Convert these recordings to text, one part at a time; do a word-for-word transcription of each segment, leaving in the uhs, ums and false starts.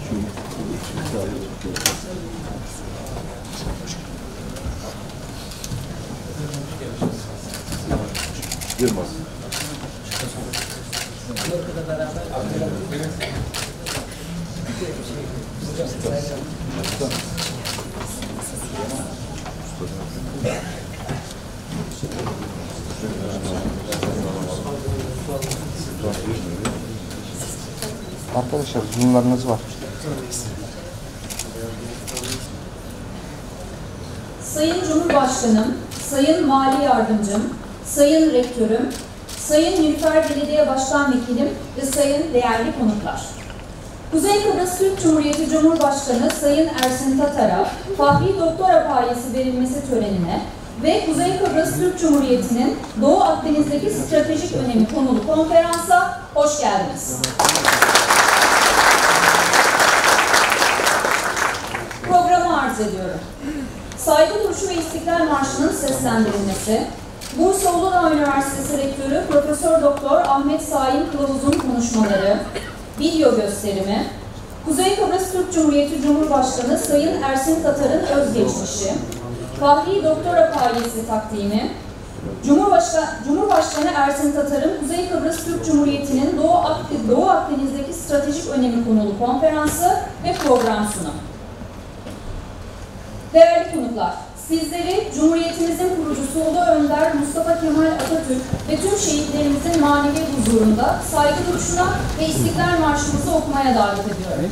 Yılmaz. Arkadaşlar sunumlarınız var. Sayın Cumhurbaşkanım, Sayın Mali Yardımcım, Sayın Rektörüm, Sayın Nilüfer Belediye Başkan Vekilim ve Sayın değerli konuklar. Kuzey Kıbrıs Türk Cumhuriyeti Cumhurbaşkanı Sayın Ersin Tatar'a Fahri Doktora Payesi verilmesi törenine ve Kuzey Kıbrıs Türk Cumhuriyeti'nin Doğu Akdeniz'deki stratejik önemi konulu konferansa hoş geldiniz. Programı arz ediyorum. Saygı duruşu ve İstiklal Marşı'nın seslendirilmesi, Bursa Uludağ Üniversitesi Rektörü Profesör Doktor Ahmet Saim Kılavuz'un konuşmaları, video gösterimi, Kuzey Kıbrıs Türk Cumhuriyeti Cumhurbaşkanı Sayın Ersin Tatar'ın özgeçmişi, Fahri Doktora Payesi takdimi, Cumhurbaşkanı, Cumhurbaşkanı Ersin Tatar'ın Kuzey Kıbrıs Türk Cumhuriyeti'nin Doğu, Ak- Doğu Akdeniz'deki stratejik önemi konulu konferansı ve program sunumu. Değerli konuklar, sizleri Cumhuriyetimizin kurucusu Ulu Önder Mustafa Kemal Atatürk ve tüm şehitlerimizin manevi huzurunda saygı duruşuna ve İstiklal Marşımızı okumaya davet ediyorum.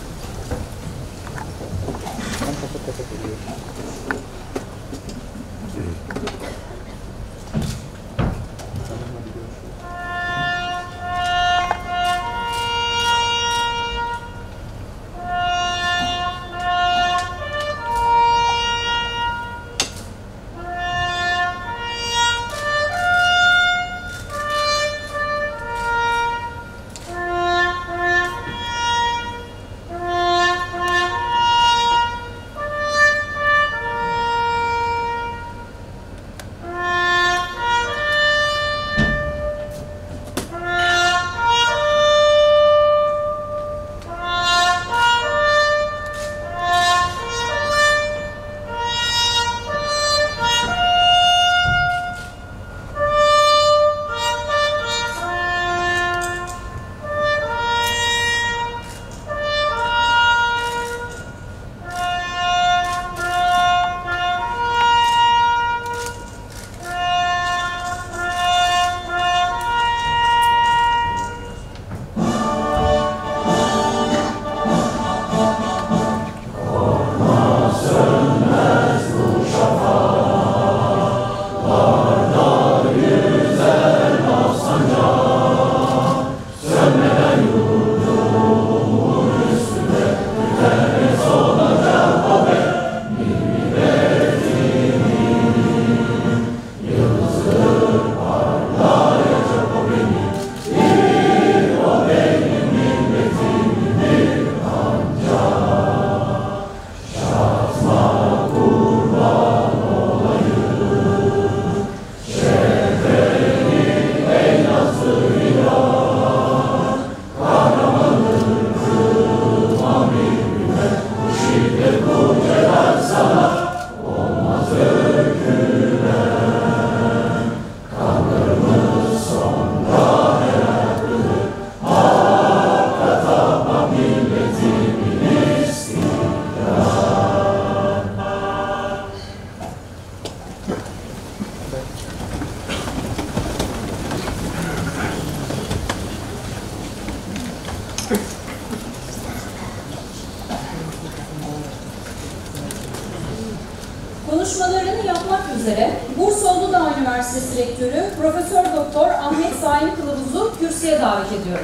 Konuşmalarını yapmak üzere Bursa Uludağ Üniversitesi Rektörü Profesör Doktor Ahmet Saim Kılavuz'u kürsüye davet ediyorum.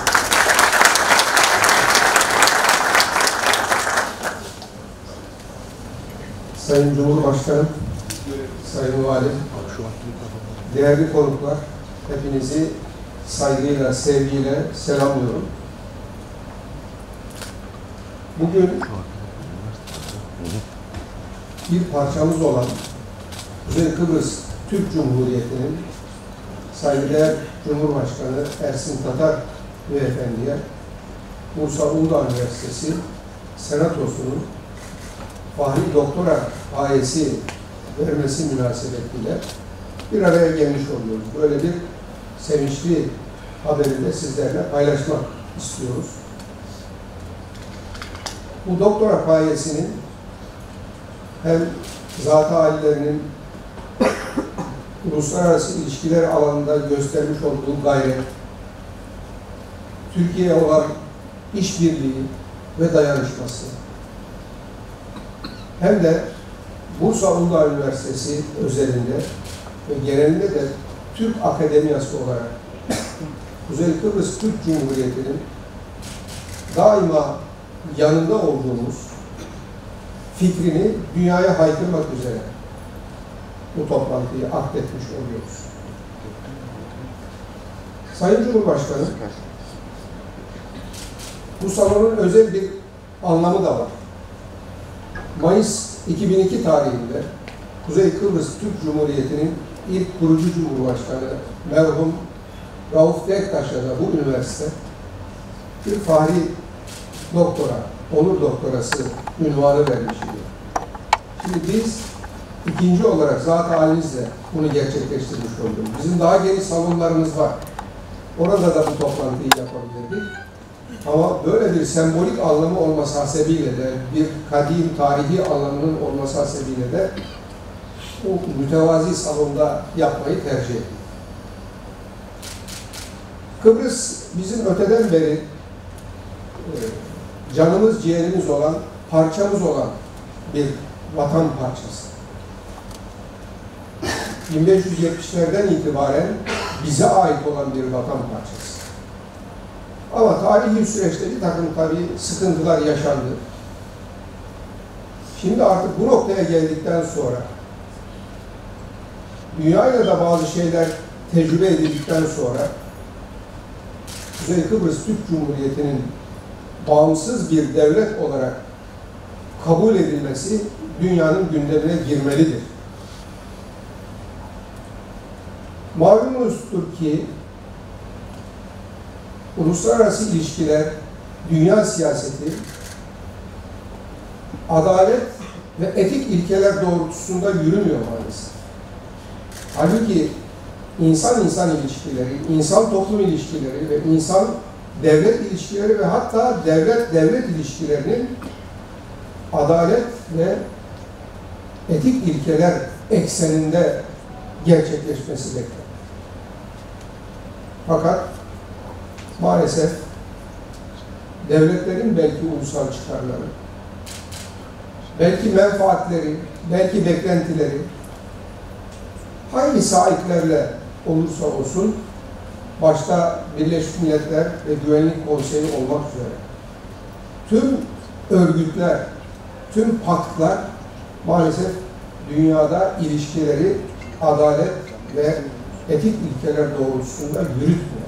Sayın Cumhurbaşkanım, Sayın Valim, değerli konuklar, hepinizi saygıyla, sevgiyle selamlıyorum. Bugün bir parçamız olan Kuzey Kıbrıs Türk Cumhuriyeti'nin saygıdeğer Cumhurbaşkanı Ersin Tatar Beyefendi'ye Bursa Uludağ Üniversitesi Senatosu'nun Fahri Doktora ayesi vermesi münasebetiyle bir araya gelmiş oluyoruz. Böyle bir sevinçli haberi de sizlerle paylaşmak istiyoruz. Bu doktora payesinin hem zat-ı halilerinin uluslararası ilişkiler alanında göstermiş olduğu gayret, Türkiye'ye olan işbirliği ve dayanışması, hem de Bursa Uludağ Üniversitesi özelinde ve genelinde de Türk Akademiyası olarak Kuzey Kıbrıs Türk Cumhuriyeti'nin daima yanında olduğumuz fikrini dünyaya haykırmak üzere bu toplantıyı akdetmiş oluyoruz. Sayın Cumhurbaşkanı, bu salonun özel bir anlamı da var. Mayıs iki bin iki tarihinde Kuzey Kıbrıs Türk Cumhuriyeti'nin ilk kurucu Cumhurbaşkanı merhum Rauf Denktaş'a da bu üniversite bir fahri doktora, onur doktorası unvanı vermişti. Şimdi biz ikinci olarak zat-ı halinizle bunu gerçekleştirmiş olduk. Bizim daha geniş salonlarımız var. Orada da bu toplantıyı yapabilirdik. Ama böyle bir sembolik anlamı olması hasebiyle de, bir kadim tarihi anlamının olması hasebiyle de o mütevazi salonda yapmayı tercih ettik. Kıbrıs bizim öteden beri e, canımız, ciğerimiz olan, parçamız olan bir vatan parçası. bin beş yüz yetmişlerden itibaren bize ait olan bir vatan parçası. Ama tarihi süreçte bir takım tabii sıkıntılar yaşandı. Şimdi artık bu noktaya geldikten sonra dünyayla da bazı şeyler tecrübe edildikten sonra Kuzey Kıbrıs Türk Cumhuriyeti'nin bağımsız bir devlet olarak kabul edilmesi dünyanın gündemine girmelidir. Malumunuzdur ki uluslararası ilişkiler, dünya siyaseti, adalet ve etik ilkeler doğrultusunda yürümüyor maalesef. Halbuki insan-insan ilişkileri, insan-toplum ilişkileri ve insan-devlet ilişkileri ve hatta devlet-devlet ilişkilerinin adalet ve etik ilkeler ekseninde gerçekleşmesi beklenir. Fakat maalesef devletlerin belki ulusal çıkarları, belki menfaatleri, belki beklentileri hangi sahiplerle olursa olsun, başta Birleşmiş Milletler ve Güvenlik Konseyi olmak üzere tüm örgütler, tüm paktlar maalesef dünyada ilişkileri adalet ve etik ilkeler doğrultusunda yürütmüyor.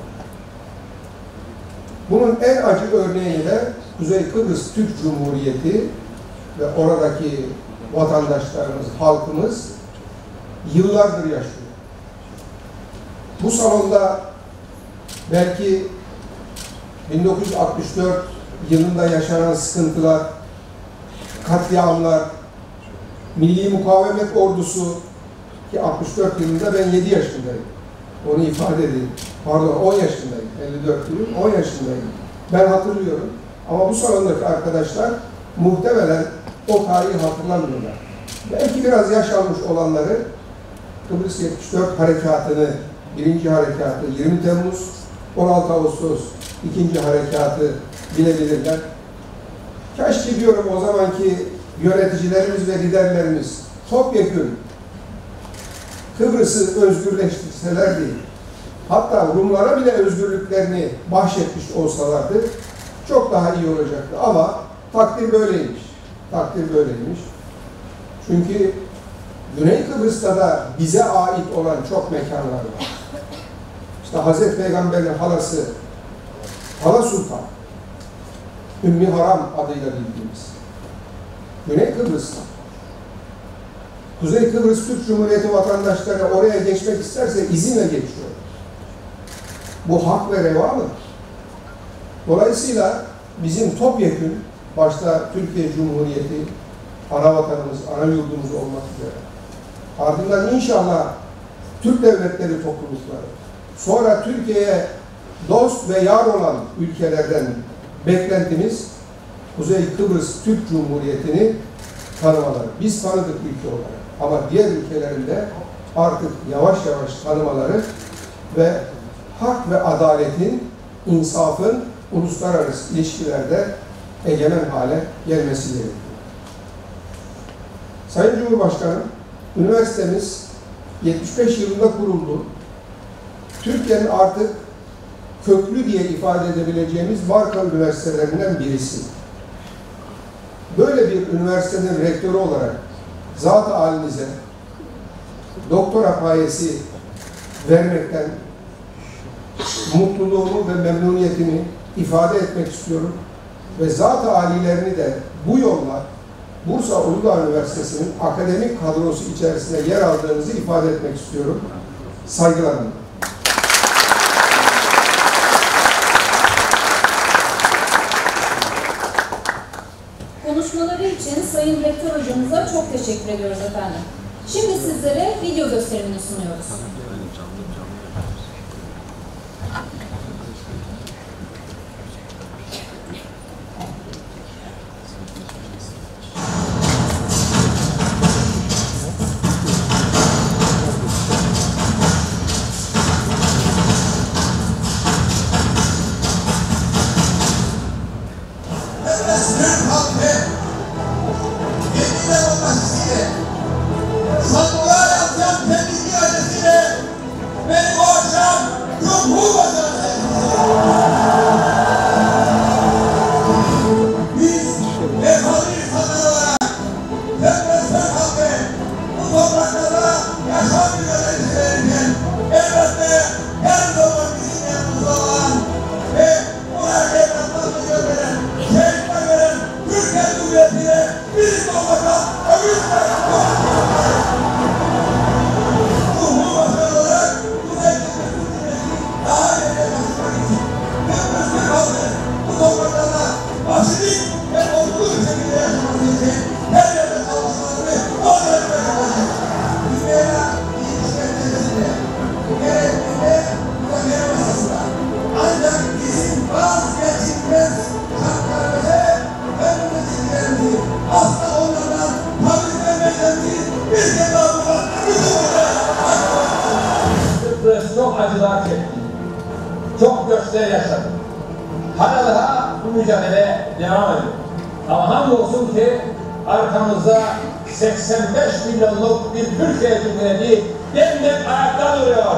Bunun en acı örneği de Kuzey Kıbrıs Türk Cumhuriyeti ve oradaki vatandaşlarımız, halkımız yıllardır yaşıyor. Bu salonda belki bin dokuz yüz altmış dört yılında yaşanan sıkıntılar, katliamlar, Milli Mukavemet Ordusu ki altmış dört yılında ben yedi yaşındayım. Onu ifade edeyim. Pardon on yaşındayım. elli dört yılım on yaşındayım. Ben hatırlıyorum. Ama bu salondaki arkadaşlar muhtemelen o tarihi hatırlamıyorlar. Belki biraz yaş almış olanları Kıbrıs yetmiş dört harekatını, birinci harekatı yirmi Temmuz, on altı Ağustos ikinci harekatı bilebilirler. Keşke diyorum o zamanki yöneticilerimiz ve liderlerimiz topyekün Kıbrıs'ı özgürleştirselerdi, hatta Rumlara bile özgürlüklerini bahşetmiş olsalardı çok daha iyi olacaktı. Ama takdir böyleymiş. Takdir böyleymiş. Çünkü Güney Kıbrıs'ta da bize ait olan çok mekanlar var. İşte Hazreti Peygamber'in halası Hala Sultan, Ümmü Haram adıyla bildiğimiz Güney Kıbrıs'ta. Kuzey Kıbrıs Türk Cumhuriyeti vatandaşları oraya geçmek isterse izinle geçiyor. Bu hak ve reva mı? Dolayısıyla bizim topyekün, başta Türkiye Cumhuriyeti, ana vatanımız, ana yurdumuz olmak üzere, ardından inşallah Türk devletleri toplulukları, sonra Türkiye'ye dost ve yar olan ülkelerden beklentimiz Kuzey Kıbrıs Türk Cumhuriyeti'ni tanımaları. Biz tanıdık ülke olarak ama diğer ülkelerinde artık yavaş yavaş tanımaları ve hak ve adaletin, insafın uluslararası ilişkilerde egemen hale gelmesi gerekiyor. Sayın Cumhurbaşkanım, üniversitemiz yetmiş beş yılında kuruldu. Türkiye'nin artık köklü diye ifade edebileceğimiz marka üniversitelerinden birisi. Böyle bir üniversitenin rektörü olarak zat-ı halinize doktora payesi vermekten mutluluğumu ve memnuniyetimi ifade etmek istiyorum. Ve zat-ı âlilerini de bu yolla Bursa Uludağ Üniversitesi'nin akademik kadrosu içerisinde yer aldığınızı ifade etmek istiyorum. Saygılarımla. Konuşmaları için Sayın Rektör Hocamıza çok teşekkür ediyoruz efendim. Şimdi sizlere video gösterimini sunuyoruz. Çok acılar çekti. Çok göçler yaşadı. Hala daha bu mücadele devam ediyor. Ama hamdolsun ki arkamızda seksen beş milyonluk bir Türkiye Cumhuriyeti demlik ayakta duruyor.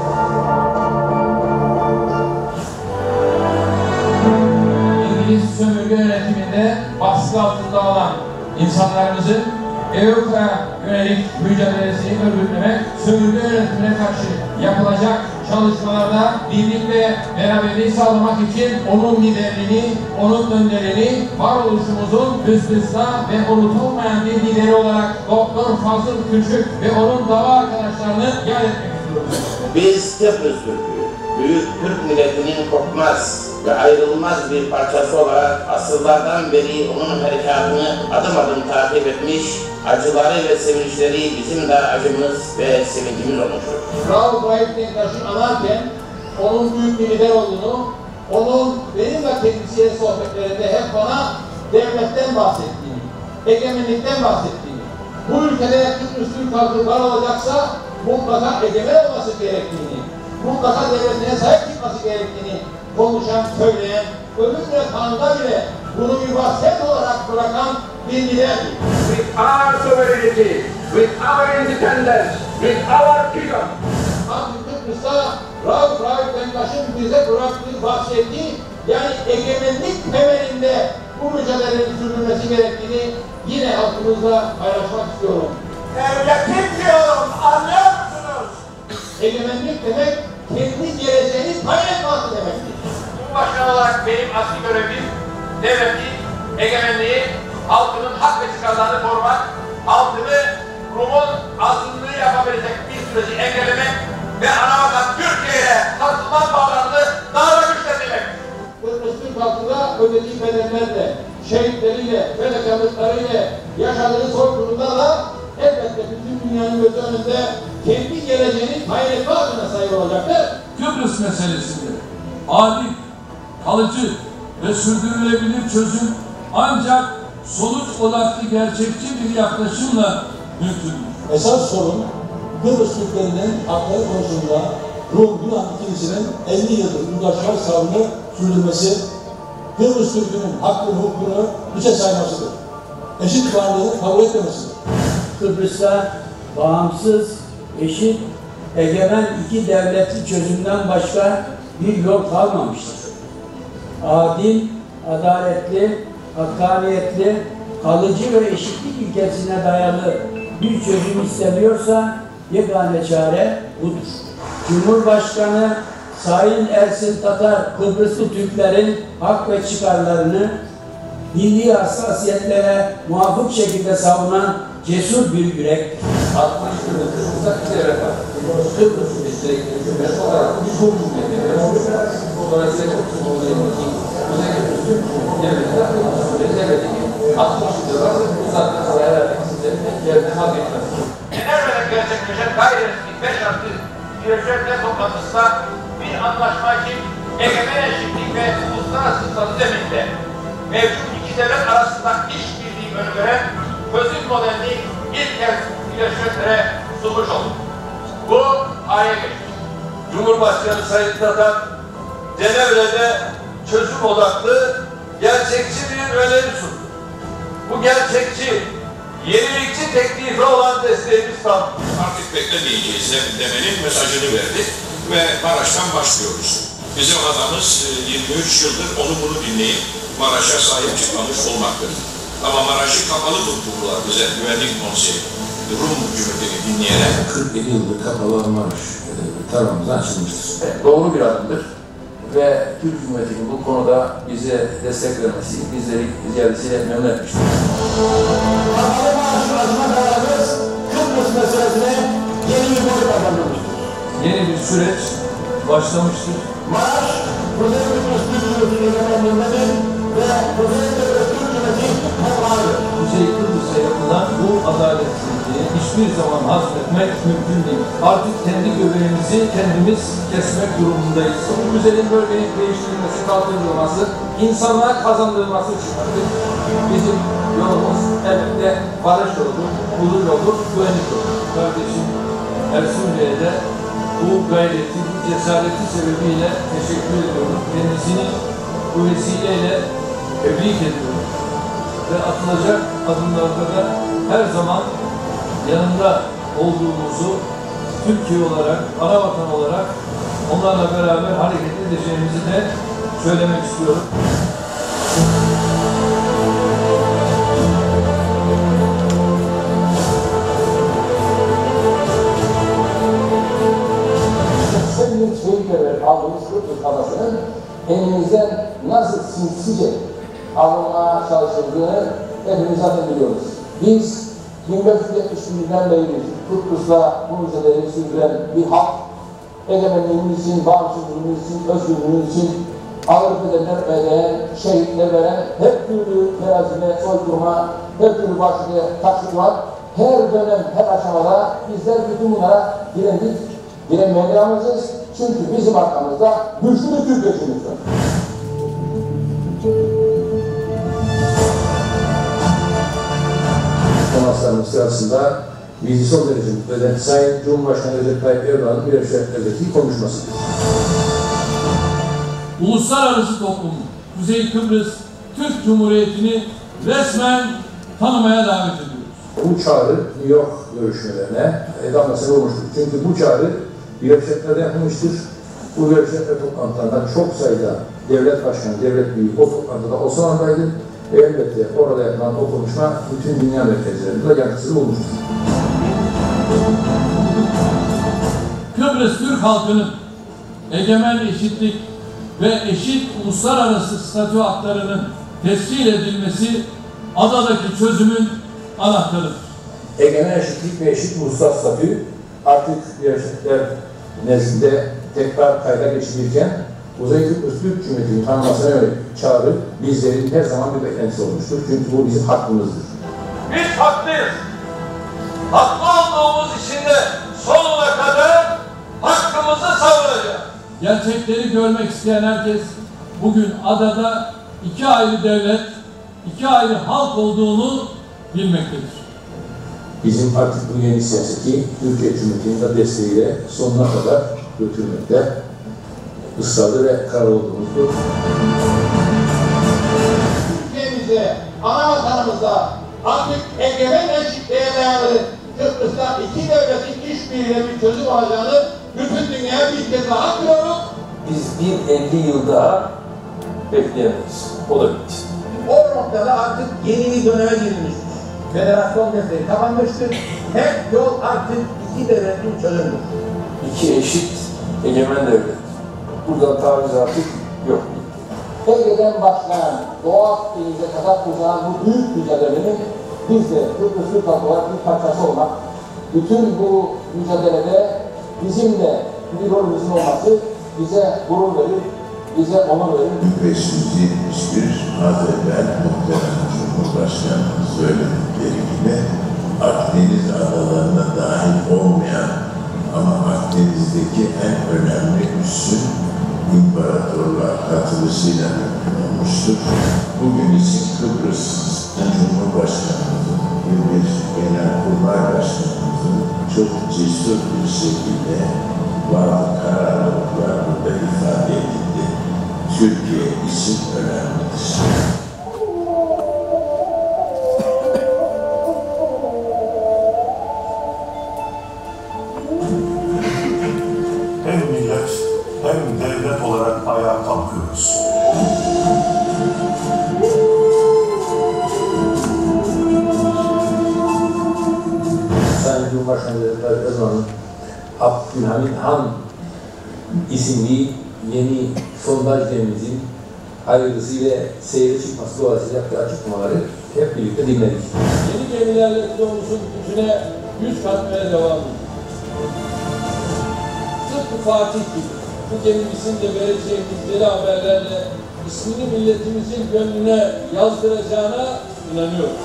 İngiliz sömürge yönetiminde baskı altında olan insanlarımızın Avrupa'ya yönelik mücadelesini örgütlemek, sömürge yönetimine karşı yapılacak çalışmalarda birlik ve beraberliği sağlamak için onun liderliğini, onun önderini, varoluşumuzun üst üste ve unutulmayan bir lideri olarak Doktor Fazıl Küçük ve onun dava arkadaşlarını yad etmek istiyoruz. Biz Kıbrıs Türk'ü, büyük Türk milletinin kopmaz ve ayrılmaz bir parçası olarak asırlardan beri onun harekatını adım adım takip etmiş, acıları ve sevinçleri bizim de acımız ve sevincimiz olmuştur. Rauf Raif Denktaş'ı anarken onun büyük bir lider olduğunu, onun benim ve kendisiyle sohbetlerinde hep bana devletten bahsettiğini, egemenlikten bahsettiğini, bu ülkede Kıbrıs Türk halkı var olacaksa mutlaka egemen olması gerektiğini, mutlaka devletine sahip çıkması gerektiğini konuşan, söyleyen, ölümle kanunda bile bunu bir vasiyet olarak bırakan bir liderdir. With our sovereignty, with our independence, with our freedom. Artık Kıbrıs'ta Rauf Raif Denktaş'ın bize bıraktığı vasiyeti, yani egemenlik temelinde bu mücadelenin sürdürülmesi gerektiğini yine halkımızla paylaşmak istiyorum. Devletim diyorum, anlıyor musunuz? Egemenlik demek, kendi geleceğini tayin etmesi demektir. Cumhurbaşkanı olarak benim asli görevim, devleti, egemenliği, halkının hak ve çıkarlarını korumak, halkını Rum'un azınlığı yapabilecek bir süreci engellemek ve anavatan Türkiye'ye sarsılmaz bağlarını daha da güçlendirmek. Kıbrıs Türk altında ödediği bedellerle, şehitleriyle, fedakarlıklarıyla, yaşadığı soykırımlarla elbette bütün dünyanın gözü önünde kendi geleceğini tayin etme hakkına sahip olacaktır. Kıbrıs meselesinde adil, kalıcı ve sürdürülebilir çözüm ancak sonuç odaklı gerçekçi bir yaklaşımla mümkündür. Esas sorun Kıbrıs Türklerinin hakları konusunda Rum Yunan ikilisinin elli yıldır uzlaşma sabrını sürdürmesi, Kıbrıs Türk'ünün hakkını, hukukunu hiçe saymasıdır. Eşit varlığını kabul etmemesidir. Kıbrıs'ta bağımsız, eşit, egemen iki devletli çözümden başka bir yol kalmamıştır. Adil, adaletli, hakkaniyetli, kalıcı ve eşitlik ilkesine dayalı bir çözüm istemiyorsa yegane çare budur. Cumhurbaşkanı Sayın Ersin Tatar, Kıbrıslı Türklerin hak ve çıkarlarını milli hassasiyetlere muvafık şekilde savunan cesur bir yürek. altmış yıldır Kıbrıs'ta iki devlet var. Kıbrıs'ın meselekleri cümlesi olarak bir Rum Cumhuriyeti. Dolayısıyla Kıbrıs'ın Cumhuriyeti'nin Kuzey Kıbrıs Türk Devleti de Kıbrıs'ın devleti ki altmış yıldır bu zaten sayılarla sizlerin yerine vazgeçmez. Cenevre'de gerçekleşen gayri resmi beş artı Birleşmişler toplantısında bir anlaşma için egemen eşitlik ve uluslararası statü zeminde mevcut iki devlet arasında işbirliği öngören çözüm modelini ilk kez Birleşmişler'e sunmuş oldu. Bu tarihe geçti. Cumhurbaşkanı Sayın Tatar, Cenevre'de çözüm odaklı, gerçekçi bir öneri sundu. Bu gerçekçi, yenilikçi teklifi olan desteğimiz tam. Artık beklemeyeceğiz demenin mesajını verdik ve Maraş'tan başlıyoruz. Bizim adamız yirmi üç yıldır onu bunu dinleyip Maraş'a sahip çıkmamış olmaktır. Ama Maraş'ı kapalı tutturdular bize Güvenlik Konseyi. Rum hükümetini dinleyerek kırk yedi yıldır kapalı Maraş tarafımıza açılmıştır. Evet, doğru bir adımdır ve Türk Cumhuriyeti'nin bu konuda bize destek vermesi, bizleri ziyadesiyle memnun etmiştir. Kapalı Maraş açma kararımız Kıbrıs meselesine yeni bir boyut kazandırmıştır. Yeni bir süreç başlamıştır. Maraş, Kuzey Kıbrıs Türk Cumhuriyeti egemenliğindedir ve Kuzey Kıbrıs Türk Cumhuriyeti toprağıdır. Kuzey Kıbrıs'a yapılan bu adaletsizliği hiçbir zaman hazmetmek mümkün değil. Artık kendi göbeğimizi kendimiz kesmek durumundayız. Bu güzelin bölgenin değiştirilmesi, kaldırılması, insanlığa kazandırılması için artık bizim yolumuz elbette barış yoludur, huzur yoludur, güvenlik yoludur. Kardeşim Ersin Bey'e de bu gayreti, bu cesareti sebebiyle teşekkür ediyorum. Kendisini bu vesileyle tebrik ediyorum. Ve atılacak adımlarda da her zaman yanında olduğumuzu Türkiye olarak, ana vatan olarak onlarla beraber hareket edeceğimizi de söylemek istiyorum. Senin Türkiye'de aldığımız Kıbrıs adasının elimizden nasıl sinsice alınmaya çalışıldığını hepimiz zaten biliyoruz. Biz bin beş yüz yetmiş birden beri Kıbrıs'la bu mücadeleyi sürdüren bir halk, egemenliğimiz için, bağımsızlığımız için, özgürlüğümüz için ağır bedeller ödeyen, şehitler veren, her türlü terazide, soykırıma, her türlü başlığı taşıdılar. Her dönem, her aşamada bizler bütün bunlara direndik, direnmeye devam edeceğiz. Çünkü bizim arkamızda güçlü bir Türk gücümüz var. Temaslarımız sırasında bizi son derece mutlu eden Sayın Cumhurbaşkanı Recep Tayyip Erdoğan'ın Birleşmişler'deki konuşmasıdır. Uluslararası toplum, Kuzey Kıbrıs Türk Cumhuriyeti'ni resmen tanımaya davet ediyoruz. Bu çağrı New York görüşmelerine damgasını vurmuştur. Çünkü bu çağrı Birleşmişler'de yapılmıştır. Bu Birleşmişler toplantılarında çok sayıda devlet başkanı, devlet büyüğü o toplantıda o zamandaydı. Ve elbette orada yapılan o konuşma bütün dünya merkezlerinde yankısı olmuştur. Kıbrıs Türk halkının egemen eşitlik ve eşit uluslararası statü haklarının tescil edilmesi adadaki çözümün anahtarıdır. Egemen eşitlik ve eşit uluslararası statü artık Birleşmişler nezdinde tekrar kayda geçirilirken Kuzey Kıbrıs Türk Cumhuriyeti'nin tanınmasına yönelik çağrı bizlerin her zaman bir beklentisi olmuştur. Çünkü bu bizim hakkımızdır. Biz haklıyız. Haklı olduğumuz için de sonuna kadar hakkımızı savunacağız. Gerçekleri görmek isteyen herkes bugün adada iki ayrı devlet, iki ayrı halk olduğunu bilmektedir. Bizim artık bu yeni siyaseti Türkiye Cumhuriyeti'nin de desteğiyle sonuna kadar götürmekte ısrarlı ve karar olduğumuzdur. Türkiye'mize, ana vatanımıza artık egemen eşitliğe dayalı Kıbrıs'ta iki devletin işbirliğiyle bir çözüm olacağını bütün dünyaya bir kez daha biliyoruz. Biz bir elli yıl daha bekleyemeyiz. O da bitti. O noktada artık yeni bir döneme girilmiştir. Federasyon desteği kapanmıştır. Tek yol artık iki devletin çözümüdür. İki eşit egemen devlet. Buradan taviz artık yok. Bölgeden başlayan Doğu Akdeniz'e kadar uzanan bu büyük mücadelenin biz de Kıbrıs Türk halkı olarak bir parçası olmak, bütün bu mücadelede bizim de bir rolümüzün olması bize gurur verir, bize onur verir. beş yüz yetmiş bir az evvel muhterem Cumhurbaşkanımız söyledikleri gibi Akdeniz adalarına dahil olmayan ama Akdeniz'deki en önemli üssün imparatorluğa katılışıyla mümkün olmuştur. Bugün için Kıbrıs Cumhurbaşkanımızın ve bir Genelkurmay Başkanımızın çok cesur bir şekilde bazı kararlılıklar burada ifade edildi. Türkiye için önemlidir. Hem millet hem devlet olarak ayağa kalkıyoruz. Sayın Cumhurbaşkanı Tayyip Erdoğan'ın Abdülhamid Han isimli yeni sondaj gemimizin hayırlısıyla seyre çıkması dolayısıyla yaptığı açıklamaları hep birlikte dinledik. Yeni gemilerle yolumuzun gücüne güç katmaya devam ediyoruz. Tıpkı Fatih gibi bu gemimizin de vereceği müjdeli haberlerle ismini milletimizin gönlüne yazdıracağına inanıyorum.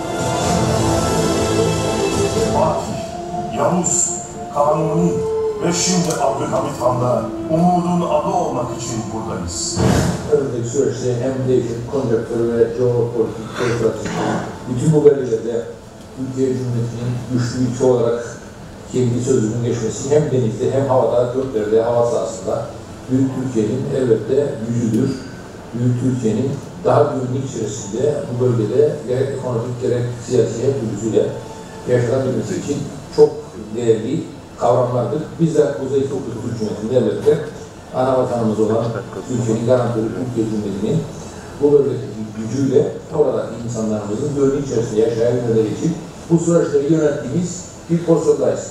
Fatih, Yavuz, Kanuni ve şimdi Abdülhamid Han'da umudun adı olmak için buradayız. Önümüzdeki süreçte hem değişim, konjonktür ve jeopolitik, geopolitik, bütün bu bölgelerde Türkiye Cumhuriyeti'nin güçlü ülke olarak kendi sözünün geçmesi hem denizde hem havada, göklerde, hava sahasında Büyük Türkiye'nin elbette gücüdür. Büyük Türkiye'nin daha güvenlik içerisinde bu bölgede gerek ekonomik gerek siyasi gücüyle yaşanabilmesi için çok değerli kavramlardır. Biz de Kuzey Kıbrıs Türk Cumhuriyeti'nde elbette ana vatanımız olan ülkenin garantörü Türkiye Cumhuriyeti'nin bu bölgedeki gücüyle oradaki insanlarımızın güvenlik içerisinde yaşayabilmeleri için bu süreçleri yönettiğimiz bir pozisyondayız.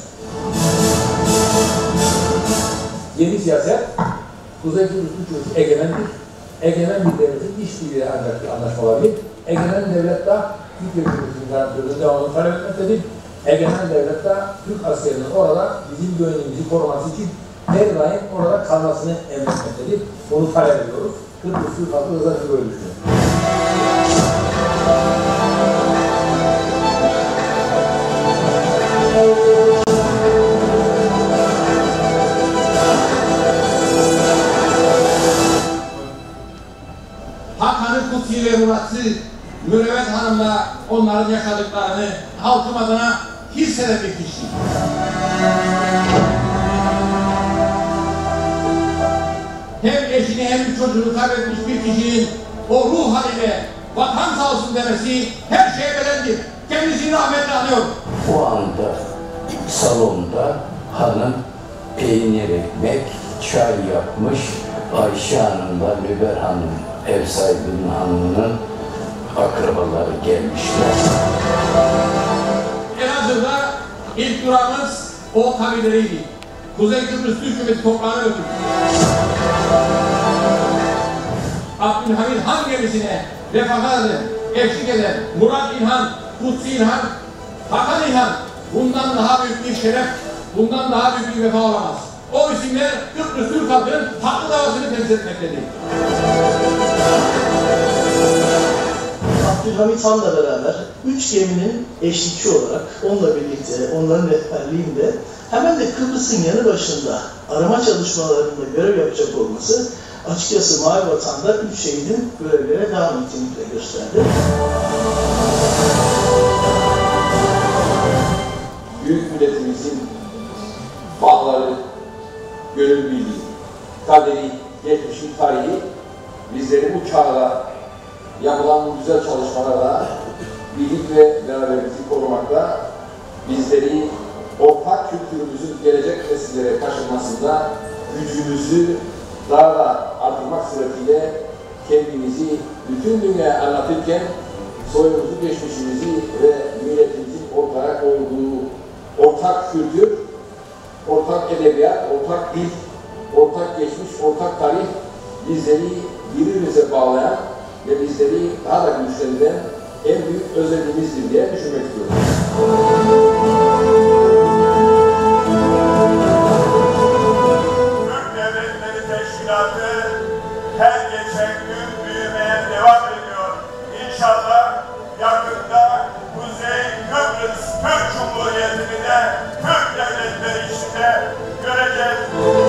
Yeni siyaset, Kuzey Kıbrıs Türk Cumhuriyeti egemendir. Egemen bir devletin işbirliği ancak bir anlaşma olabilir. Egemen devlet de Türkiye Cumhuriyeti'nin garantörünün devamını talep etmektedir. Egemen devlet de Türk askerinin orada bizim güvenliğimizi koruması için her daim orada kalmasını emretmektedir. Bunu talep ediyoruz. Kıbrıs Türk halkı özellikle böyle düşünüyor. Hakan'ın Kutsi ve Murat'ı, Mürüvvet Hanım'la onların yaşadıklarını halkım adına hisseden bir kişi. Hem eşini hem çocuğunu kaybetmiş bir kişinin o ruh haliyle vatan sağ olsun demesi her şeye bedendir. Kendisini rahmetle anıyorum. O anda salonda hanım peynir ekmek, çay yapmış. Ayşe Hanım'la Lüber Hanım, ev sahibinin hanımının akrabaları gelmişler. Elazığ'da ilk durağımız o kabileriydi. Kuzey Kıbrıs Türk Cumhuriyeti toprağına götürdü. Abdülhamid Han gemisine refakat eden, eşlik eden Murat İlhan, Kutsi İlhan, Hakan İlhan, bundan daha büyük bir şeref, bundan daha büyük bir vefa olamaz. O isimler Kıbrıs Türk halkının haklı davasını temsil etmektedir. Abdülhamit Han'la beraber üç geminin eşlikçi olarak onunla birlikte, onların rehberliğinde hemen de Kıbrıs'ın yanı başında arama çalışmalarında görev yapacak olması açıkçası Mavi Vatan'da üç şehidin görevlere devam ettiğini de gösterdi. Büyük milletimizin bağları, gönül birliği, kaderi, geçmişin tarihi bizleri bu çağda yapılan bu güzel çalışmalarla birlik ve beraberliği korumakta, bizleri ortak kültürümüzün gelecek nesillere taşınmasında gücümüzü daha da artırmak suretiyle kendimizi bütün dünyaya anlatırken soyumuzu, geçmişimizi ve milletimizin ortaya koyduğu ortak kültür, ortak edebiyat, ortak dil, ortak geçmiş, ortak tarih bizleri birbirimize bağlayan ve bizleri daha da güçlendiren en büyük özelliğimizdir diye düşünmek istiyorum. Türk Devletleri Teşkilatı her geçen gün büyümeye devam ediyor. İnşallah yakında Kuzey Kıbrıs Türk Cumhuriyeti'ni de Türk devletleri içinde göreceğiz.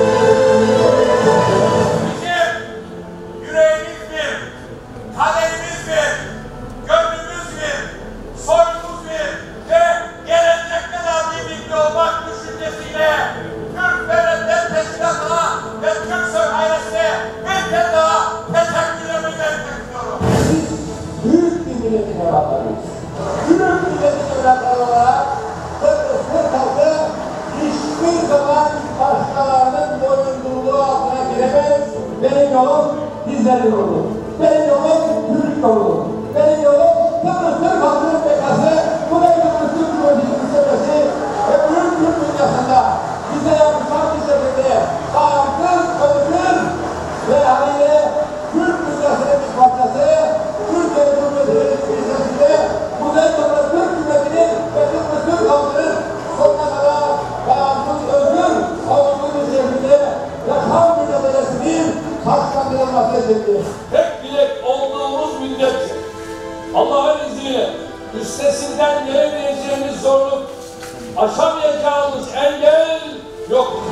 Bizim yüreğimiz bir, kaderimiz bir, gönlümüz bir, soyumuz bir ve gelecekte de birlikte olmak düşüncesiyle Türk Devletleri Teşkilatı'na ve Türk Söz ailesine bir kez daha teşekkürlerimi iletmek istiyorum. Büyük bir milletin evlatlarıyız. Büyük milletin evlatları olarak Kıbrıs Türk halkı hiçbir zaman başkalarının boyunduruluğu altına giremez. Benim yolum bizlerin yolu. Benim yolum Türk yolu. Benim yolum Kıbrıs Türk halkının bekası. Bu da Kıbrıs Türk Cumhuriyeti'nin sevmesi ve büyük Türk dünyasında bize yapışan bir şekilde bağımsız, özgür ve haliyle Türk dünyasının bir parçası, Türkiye Cumhuriyeti'nin bir şekilde Kuzey Kıbrıs Türk Cumhuriyeti'nin ve Kıbrıs Türk halkının sonuna kadar bağımsız, özgür, olumlu bir şekilde yaşam mücadelesinin taşlandırılması edildi. Tek dilek olduğumuz müddetçe Allah'ın izniyle üstesinden gelemeyeceğimiz zorluk, aşamayacağımız engel yok.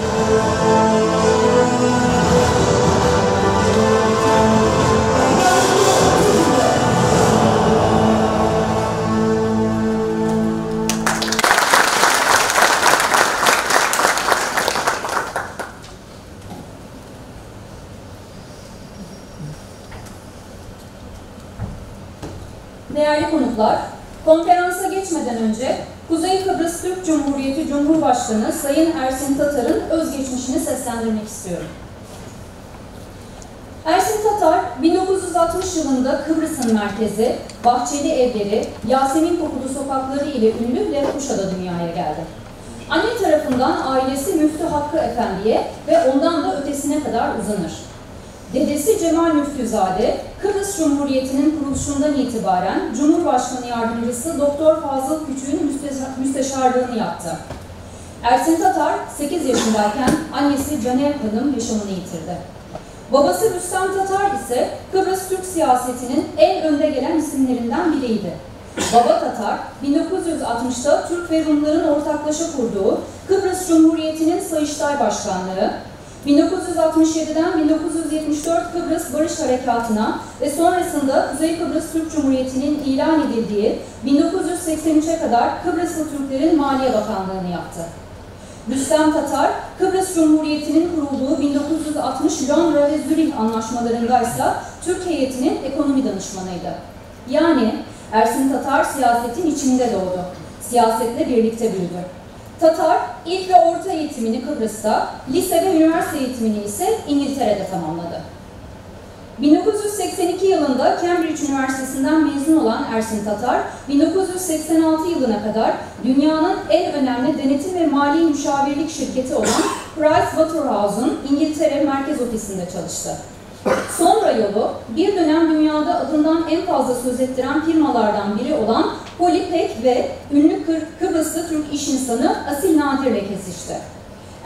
Değerli konuklar, konferansa geçmeden önce Kuzey Kıbrıs Türk Cumhuriyeti Cumhurbaşkanı Sayın Ersin Tatar'ın özgeçmişini seslendirmek istiyorum. Ersin Tatar, bin dokuz yüz altmış yılında Kıbrıs'ın merkezi, bahçeli evleri, Yasemin kokulu sokakları ile ünlü Lefkoşa'da dünyaya geldi. Anne tarafından ailesi Müftü Hakkı Efendi'ye ve ondan da ötesine kadar uzanır. Dedesi Cemal Müftüzade, Kıbrıs Cumhuriyeti'nin kuruluşundan itibaren Cumhurbaşkanı Yardımcısı Doktor Fazıl Küçük'ün müsteşarlığını yaptı. Ersin Tatar sekiz yaşındayken annesi Caner Hanım yaşamını yitirdi. Babası Rüstem Tatar ise Kıbrıs Türk siyasetinin en önde gelen isimlerinden biriydi. Baba Tatar, bin dokuz yüz altmışta Türk ve Rumların ortaklaşa kurduğu Kıbrıs Cumhuriyeti'nin Sayıştay Başkanlığı, bin dokuz yüz altmış yedi'den bin dokuz yüz yetmiş dört Kıbrıs Barış Harekatı'na ve sonrasında Kuzey Kıbrıs Türk Cumhuriyeti'nin ilan edildiği bin dokuz yüz seksen üç'e kadar Kıbrıslı Türklerin Maliye Bakanlığı'nı yaptı. Rüstem Tatar, Kıbrıs Cumhuriyeti'nin kurulduğu bin dokuz yüz altmış Londra ve Zürih anlaşmalarındaysa Türk heyetinin ekonomi danışmanıydı. Yani Ersin Tatar siyasetin içinde doğdu. Siyasetle birlikte büyüdü. Tatar, ilk ve orta eğitimini Kıbrıs'ta, lise ve üniversite eğitimini ise İngiltere'de tamamladı. bin dokuz yüz seksen iki yılında Cambridge Üniversitesi'nden mezun olan Ersin Tatar, bin dokuz yüz seksen altı yılına kadar dünyanın en önemli denetim ve mali müşavirlik şirketi olan Pricewaterhouse'un İngiltere Merkez Ofisi'nde çalıştı. Sonra yolu bir dönem dünyada adından en fazla söz ettiren firmalardan biri olan Polipek ve ünlü Kıbrıslı Türk iş insanı Asil Nadir'le kesişti.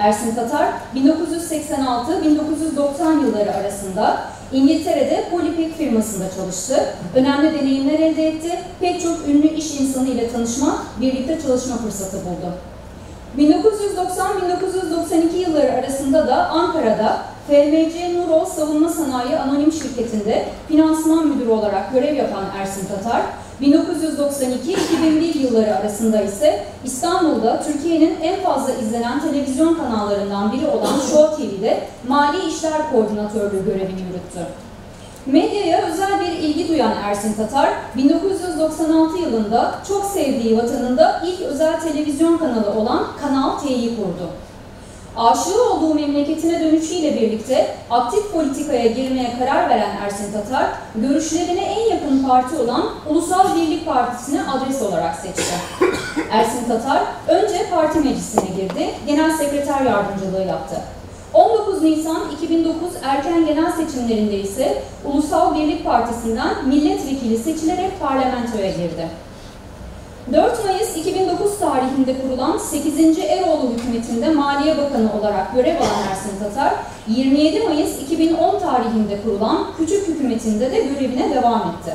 Ersin Tatar, bin dokuz yüz seksen altı bin dokuz yüz doksan yılları arasında İngiltere'de Polypek firmasında çalıştı. Önemli deneyimler elde etti. Pek çok ünlü iş insanı ile tanışma, birlikte çalışma fırsatı buldu. bin dokuz yüz doksan bin dokuz yüz doksan iki yılları arasında da Ankara'da F M C Nurol Savunma Sanayi Anonim Şirketi'nde finansman müdürü olarak görev yapan Ersin Tatar, bin dokuz yüz doksan iki iki bin bir yılları arasında ise İstanbul'da Türkiye'nin en fazla izlenen televizyon kanallarından biri olan Show T V'de Mali İşler Koordinatörlüğü görevini yürüttü. Medyaya özel bir ilgi duyan Ersin Tatar, bin dokuz yüz doksan altı yılında çok sevdiği vatanında ilk özel televizyon kanalı olan Kanal T'yi kurdu. Aşığı olduğu memleketine dönüşüyle birlikte aktif politikaya girmeye karar veren Ersin Tatar, görüşlerine en yakın parti olan Ulusal Birlik Partisi'ni adres olarak seçti. Ersin Tatar önce parti meclisine girdi, genel sekreter yardımcılığı yaptı. on dokuz Nisan iki bin dokuz erken genel seçimlerinde ise Ulusal Birlik Partisi'nden milletvekili seçilerek parlamentoya girdi. dört Mayıs iki bin dokuz tarihinde kurulan sekizinci Eroğlu hükümetinde Maliye Bakanı olarak görev alan Ersin Tatar, yirmi yedi Mayıs iki bin on tarihinde kurulan Küçük Hükümetinde de görevine devam etti.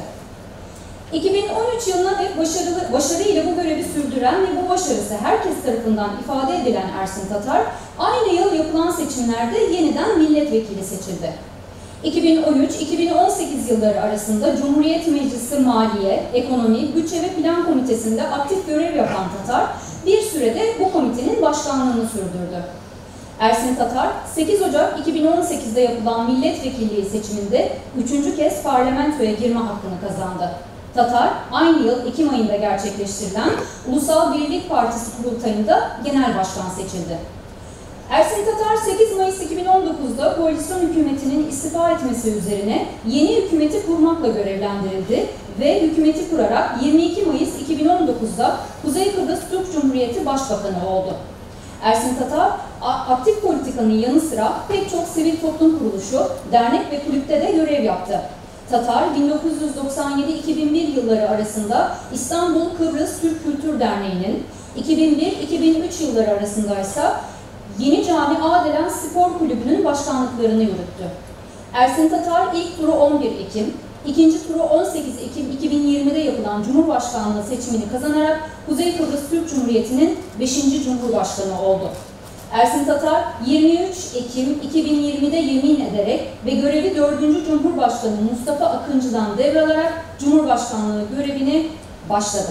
iki bin on üç yılına dek başarılı, başarıyla bu görevi sürdüren ve bu başarısı herkes tarafından ifade edilen Ersin Tatar, aynı yıl yapılan seçimlerde yeniden milletvekili seçildi. iki bin on üç iki bin on sekiz yılları arasında Cumhuriyet Meclisi Maliye, Ekonomi, Bütçe ve Plan Komitesi'nde aktif görev yapan Tatar, bir sürede bu komitenin başkanlığını sürdürdü. Ersin Tatar, sekiz Ocak iki bin on sekiz'de yapılan milletvekilliği seçiminde üçüncü kez parlamentoya girme hakkını kazandı. Tatar, aynı yıl Ekim ayında gerçekleştirilen Ulusal Birlik Partisi kurultayında genel başkan seçildi. Ersin Tatar, sekiz Mayıs iki bin on dokuz'da koalisyon hükümetinin istifa etmesi üzerine yeni hükümeti kurmakla görevlendirildi ve hükümeti kurarak yirmi iki Mayıs iki bin on dokuz'da Kuzey Kıbrıs Türk Cumhuriyeti Başbakanı oldu. Ersin Tatar, aktif politikanın yanı sıra pek çok sivil toplum kuruluşu, dernek ve kulüpte de görev yaptı. Tatar, bin dokuz yüz doksan yedi iki bin bir yılları arasında İstanbul Kıbrıs Türk Kültür Derneği'nin, iki bin bir iki bin üç yılları arasında ise Yeni Cami Ağdelen Spor Kulübü'nün başkanlıklarını yürüttü. Ersin Tatar ilk turu on bir Ekim, ikinci turu on sekiz Ekim iki bin yirmi'de yapılan Cumhurbaşkanlığı seçimini kazanarak Kuzey Kıbrıs Türk Cumhuriyeti'nin beşinci Cumhurbaşkanı oldu. Ersin Tatar, yirmi üç Ekim iki bin yirmi'de yemin ederek ve görevi dördüncü Cumhurbaşkanı Mustafa Akıncı'dan devralarak Cumhurbaşkanlığı görevine başladı.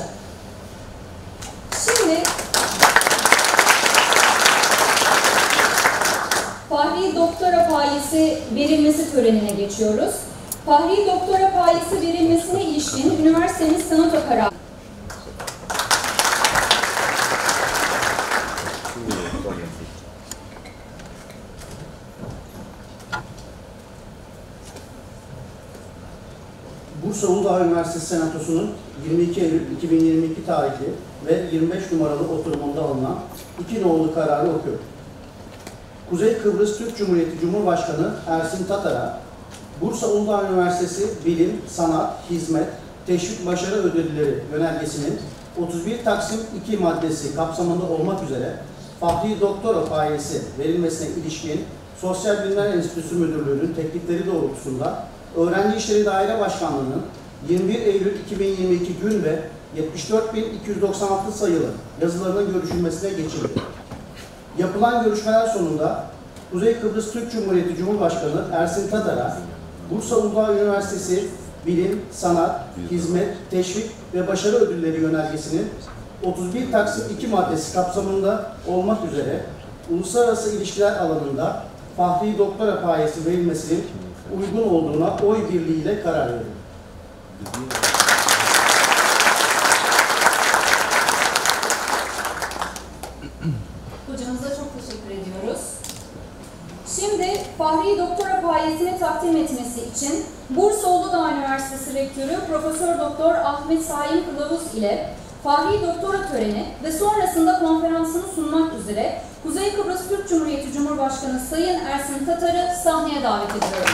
Şimdi Fahri Doktora Payesi verilmesi törenine geçiyoruz. Fahri Doktora Payesi verilmesine ilişkin üniversitemiz Senat kararı. Bursa Uludağ Üniversitesi Senatosu'nun yirmi iki Eylül iki bin yirmi iki tarihli ve yirmi beş numaralı oturumunda alınan iki nolu kararı okuyor. Kuzey Kıbrıs Türk Cumhuriyeti Cumhurbaşkanı Ersin Tatar'a Bursa Uludağ Üniversitesi Bilim, Sanat, Hizmet, Teşvik Başarı Ödülleri yönergesinin otuz bir Taksim iki maddesi kapsamında olmak üzere Fahri Doktora Payesi verilmesine ilişkin Sosyal Bilimler Enstitüsü Müdürlüğü'nün teklifleri doğrultusunda Öğrenci İşleri Daire Başkanlığı'nın yirmi bir Eylül iki bin yirmi iki gün ve yetmiş dört bin iki yüz doksan altı sayılı yazılarının görüşülmesine geçildi. Yapılan görüşmeler sonunda Kuzey Kıbrıs Türk Cumhuriyeti Cumhurbaşkanı Ersin Tatar'a Bursa Uludağ Üniversitesi Bilim, Sanat, Hizmet, Teşvik ve Başarı Ödülleri yönergesinin otuz bir Taksim iki maddesi kapsamında olmak üzere uluslararası ilişkiler alanında Fahri Doktora Payesi verilmesinin uygun olduğuna oy birliğiyle karar verildi. Hocamıza çok teşekkür ediyoruz. Şimdi Fahri Doktora Payesini takdim etmesi için Bursa Uludağ Üniversitesi Rektörü Profesör Doktor Ahmet Saim Kılavuz ile Fahri Doktora töreni ve sonrasında konferansını sunmak üzere Kuzey Kıbrıs Türk Cumhuriyeti Cumhurbaşkanı Sayın Ersin Tatar'ı sahneye davet ediyorum.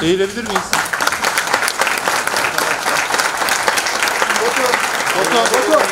Eğilebilir miyiz? Foto, foto, foto.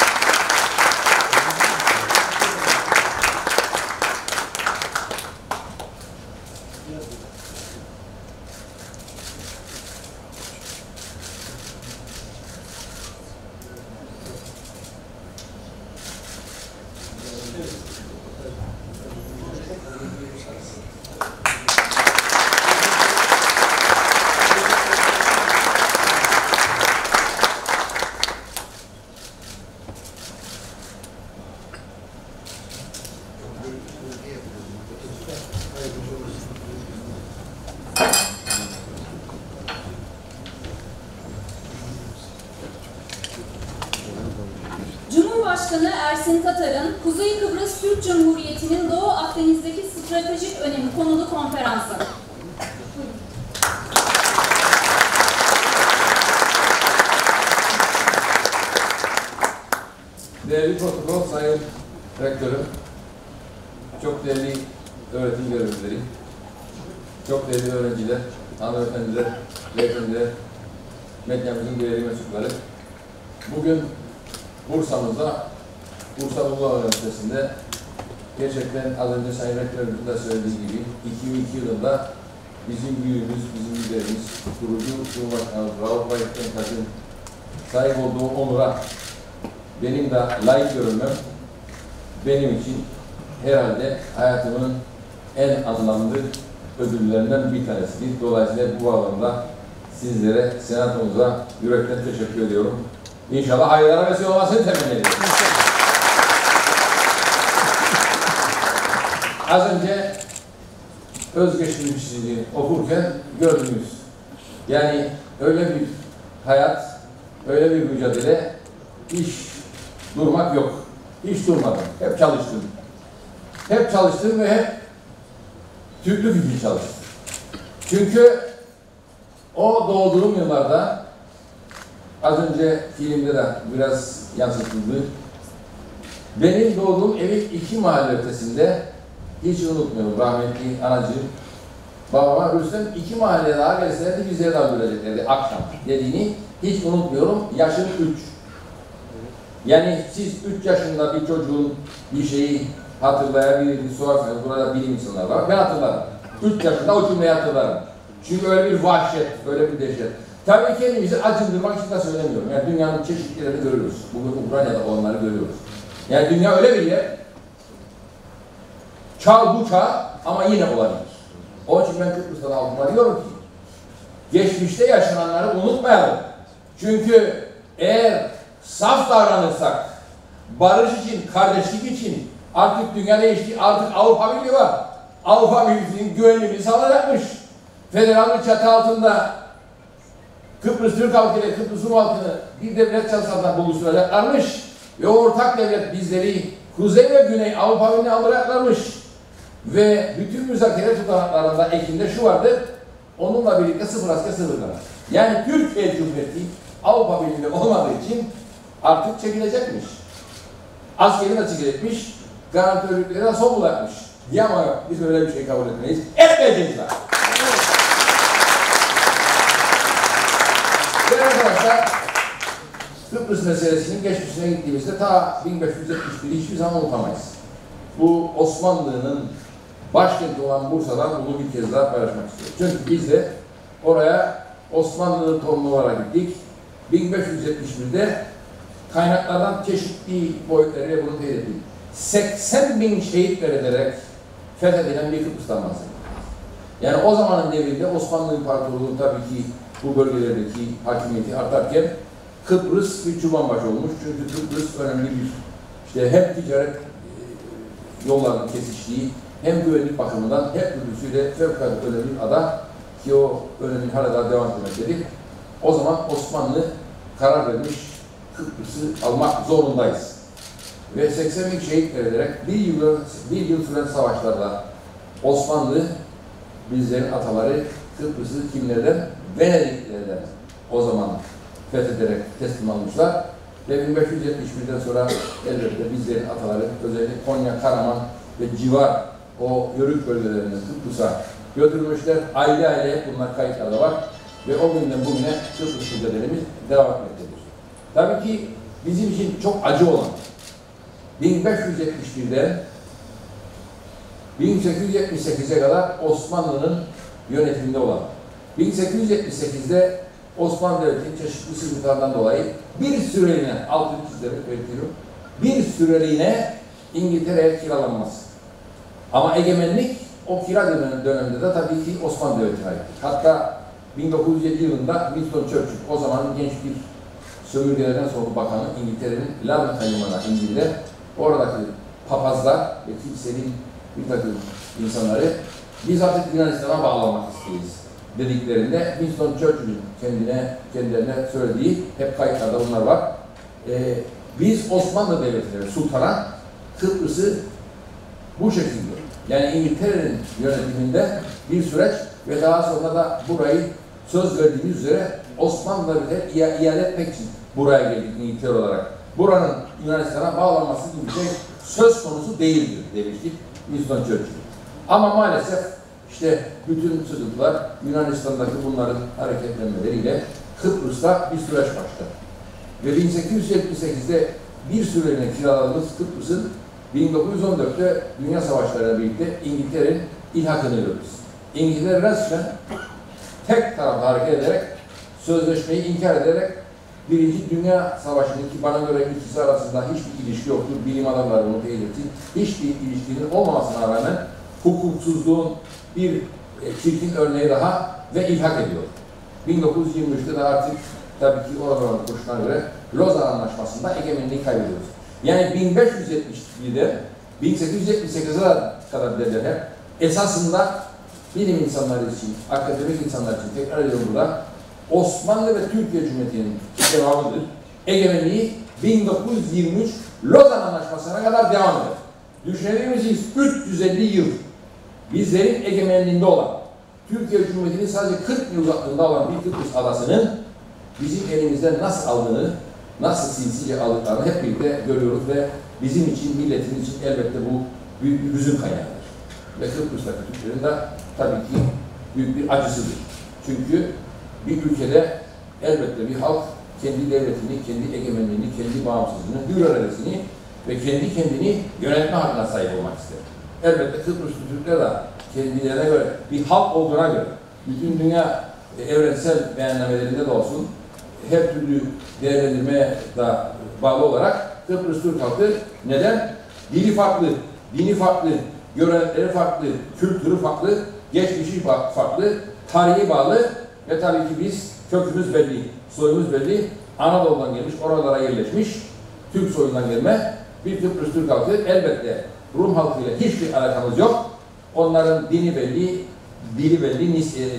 Cumhurbaşkanı Ersin Tatar'ın Kuzey Kıbrıs Türk Cumhuriyeti'nin Doğu Akdeniz'deki stratejik önemi konulu konferansı. Değerli protokol, sayın rektörüm, çok değerli öğretim görevlileri, çok değerli öğrenciler, hanımefendiler, beyefendiler, medyamızın değerli mensupları, bugün Bursa'mızda, Bursa Uludağ Üniversitesi'nde gerçekten az önce sayın rektörümüzün de söylediği gibi iki bin iki yılında bizim büyüğümüz, bizim liderimiz, kurucu Cumhurbaşkanı Rauf Bayit Denktaş'ın sahip olduğu onura benim de layık görülmem benim için herhalde hayatımın en anlamlı ödüllerinden bir tanesidir. Dolayısıyla bu alanda sizlere, senatomuza yürekten teşekkür ediyorum. İnşallah hayırlara vesile olmasını temenni ediyorum. Az önce özgeçmişini okurken gördünüz. Yani öyle bir hayat, öyle bir mücadele, hiç durmak yok. Hiç durmadım. Hep çalıştım. Hep çalıştım ve hep tüplü fikir çalıştım. Çünkü o doğduğum yıllarda az önce filmde de biraz yansıtıldı. Benim doğduğum evin iki mahalle ötesinde hiç unutmuyorum rahmetli anacığım. Babama Rüstem iki mahalle daha gelselerdi bizleri de öldüreceklerdi akşam dediğini hiç unutmuyorum. Yaşım üç. Yani siz üç yaşında bir çocuğun bir şeyi hatırlayabilir, sorarsanız burada bilim insanlar var. Ben hatırlarım. üç yaşında o cümleyi hatırlarım. Çünkü öyle bir vahşet, öyle bir dehşet. Tabii kendimizi acındırmak için de söylemiyorum. Yani dünyanın çeşitlerini görüyoruz. Bugün Ukrayna'da olanları görüyoruz. Yani dünya öyle bir yer. Çağ bu çağ ama yine olabilir. Onun için ben Kıbrıs'ta halkıma diyorum ki geçmişte yaşananları unutmayalım. Çünkü eğer saf davranırsak, barış için, kardeşlik için artık dünya değişti, artık Avrupa Birliği var. Avrupa Birliği'nin güvenliğini sağlayacakmış. Federal bir çatı altında Kıbrıs Türk halkıyla Kıbrıs Rum halkını bir devlet çatısında buluşturacaklarmış. Ve ortak devlet bizleri Kuzey ve Güney Avrupa Birliği'ne aldıracaklarmış. Ve bütün müzakere tutanaklarında ekinde şu vardı, onunla birlikte sıfır asker sıfır karar. Yani Türkiye Cumhuriyeti Avrupa Birliği'nde olmadığı için artık çekilecekmiş. Askerin de çekilecekmiş, garantörlükleri de son bulacakmış. Diye ama biz öyle bir şey kabul etmeyiz. Etmeyeceğiz daha. Ve arkadaşlar, Kıbrıs meselesinin geçmişine gittiğimizde ta bin beş yüz yetmiş bir'i hiçbir zaman unutamayız. Bu Osmanlı'nın başkenti olan Bursa'dan bunu bir kez daha paylaşmak istiyorum. Çünkü biz de oraya Osmanlı'nın torunu olarak gittik. bin beş yüz yetmiş bir'de kaynaklardan çeşitli boyutlarıyla bunu teyit ettik. seksen bin şehit verilerek fethedilen bir Kıbrıs'tan bahsediyoruz. Yani o zamanın devrinde Osmanlı İmparatorluğu tabii ki bu bölgelerdeki hakimiyeti artarken Kıbrıs bir çobanbaşı olmuş. Çünkü Kıbrıs önemli bir işte hem ticaret yollarının kesiştiği hem güvenlik bakımından hep türlüsüyle fevkalade önemli bir ada ki o önemin hala devam etmektedir. O zaman Osmanlı karar vermiş, Kıbrıs'ı almak zorundayız. Ve seksen bin şehit verilerek bir yıl, bir yıl süren savaşlarda Osmanlı bizlerin ataları Kıbrıs'ı kimlerden? Venediklilerden o zaman fethederek teslim almışlar. Ve bin beş yüz yetmiş bir'den sonra elbette bizlerin ataları özellikle Konya, Karaman ve civar o yörük bölgelerinden Kıbrıs'a götürmüşler. Aile aile bunlar kayıtlarda var. Ve o günden bugüne Kıbrıs mücadelemiz devam etmektedir. Tabii ki bizim için çok acı olan bin beş yüz yetmiş bir'den bin sekiz yüz yetmiş sekize kadar Osmanlı'nın yönetiminde olan, bin sekiz yüz yetmiş sekizde Osmanlı Devleti'nin çeşitli sıkıntılardan dolayı bir süreliğine, altını çizerek belirtiyorum, bir süreliğine İngiltere'ye kiralanmaz. Ama egemenlik o kira döneminde de tabii ki Osmanlı Devleti'ne ait. Hatta bin dokuz yüz yedi yılında Winston Churchill, o zamanın genç bir sömürgelerden sorumlu bakanı, İngiltere'nin Londra Limanı'na indiğinde oradaki papazlar ve kilisenin bir takım insanları biz artık Yunanistan'a bağlanmak isteyiz dediklerinde Winston Churchill'in kendine, kendilerine söylediği, hep kayıtlarda bunlar var. Ee, biz Osmanlı Devleti'ne, Sultan'a Kıbrıs'ı bu şekilde, yani İngiltere'nin yönetiminde bir süreç ve daha sonra da burayı söz verdiğimiz üzere Osmanlı Devleti'ne iade etmek için buraya geldik İngiltere olarak. Buranın Yunanistan'a bağlanması gibi bir şey söz konusu değildir demiştik Winston Churchill. Ama maalesef işte bütün sıkıntılar Yunanistan'daki bunların hareketlenmeleriyle Kıbrıs'ta bir süreç başladı. Ve bin sekiz yüz yetmiş sekizde bir süreliğine kiraladığımız Kıbrıs'ın bin dokuz yüz on dört'te Dünya Savaşları'yla birlikte İngiltere'nin ilhakını görürüz. İngiltere resmen tek taraflı hareket ederek, sözleşmeyi inkar ederek Birinci Dünya Savaşı'nın ki bana göre ikisi arasında hiçbir ilişki yoktur. Bilim adamları bunu teyit etti. Hiçbir ilişkinin olmamasına rağmen hukuksuzluğun bir e, çirkin örneği daha ve ilhak ediyor. bin dokuz yüz yirmi üç'te de artık tabii ki oraların koşullarına göre Lozan Anlaşması'nda egemenliği kaybediyoruz. Yani bin beş yüz yetmiş bir'de bin sekiz yüz yetmiş sekiz'e kadar derler esasında bilim insanları için, akademik insanlar için tekrar ediyorum burada, Osmanlı ve Türkiye Cumhuriyeti'nin devamıdır. Egemenliği bin dokuz yüz yirmi üç Lozan Anlaşması'na kadar devam eder. Düşünebiliriz üç yüz elli yıl bizlerin egemenliğinde olan, Türkiye Cumhuriyeti'nin sadece kırk yıl uzaklığında olan bir Kıbrıs adasının bizim elimizden nasıl aldığını, nasıl sinsice aldıklarını hep birlikte görüyoruz ve bizim için, milletimiz için elbette bu büyük bir hüzün kaynağıdır. Ve Kıbrıs'taki Türklerin de tabii ki büyük bir acısıdır. Çünkü bir ülkede elbette bir halk kendi devletini, kendi egemenliğini, kendi bağımsızlığını, hür iradesini ve kendi kendini yönetme hakkına sahip olmak ister. Elbette Kıbrıslı Türkler de kendilerine göre, bir halk olduğuna göre, bütün dünya e, evrensel beyannamelerinde de olsun, her türlü değerlendirmeye da bağlı olarak Kıbrıs Türk halkı neden? Dili farklı, dini farklı, görenekleri farklı, kültürü farklı, geçmişi farklı, tarihi bağlı ve tabii ki biz kökümüz belli, soyumuz belli, Anadolu'dan gelmiş, oralara yerleşmiş, Türk soyundan gelme bir Kıbrıs Türk halkı. Elbette Rum halkıyla hiçbir alakamız yok. Onların dini belli, dili belli, nis, e,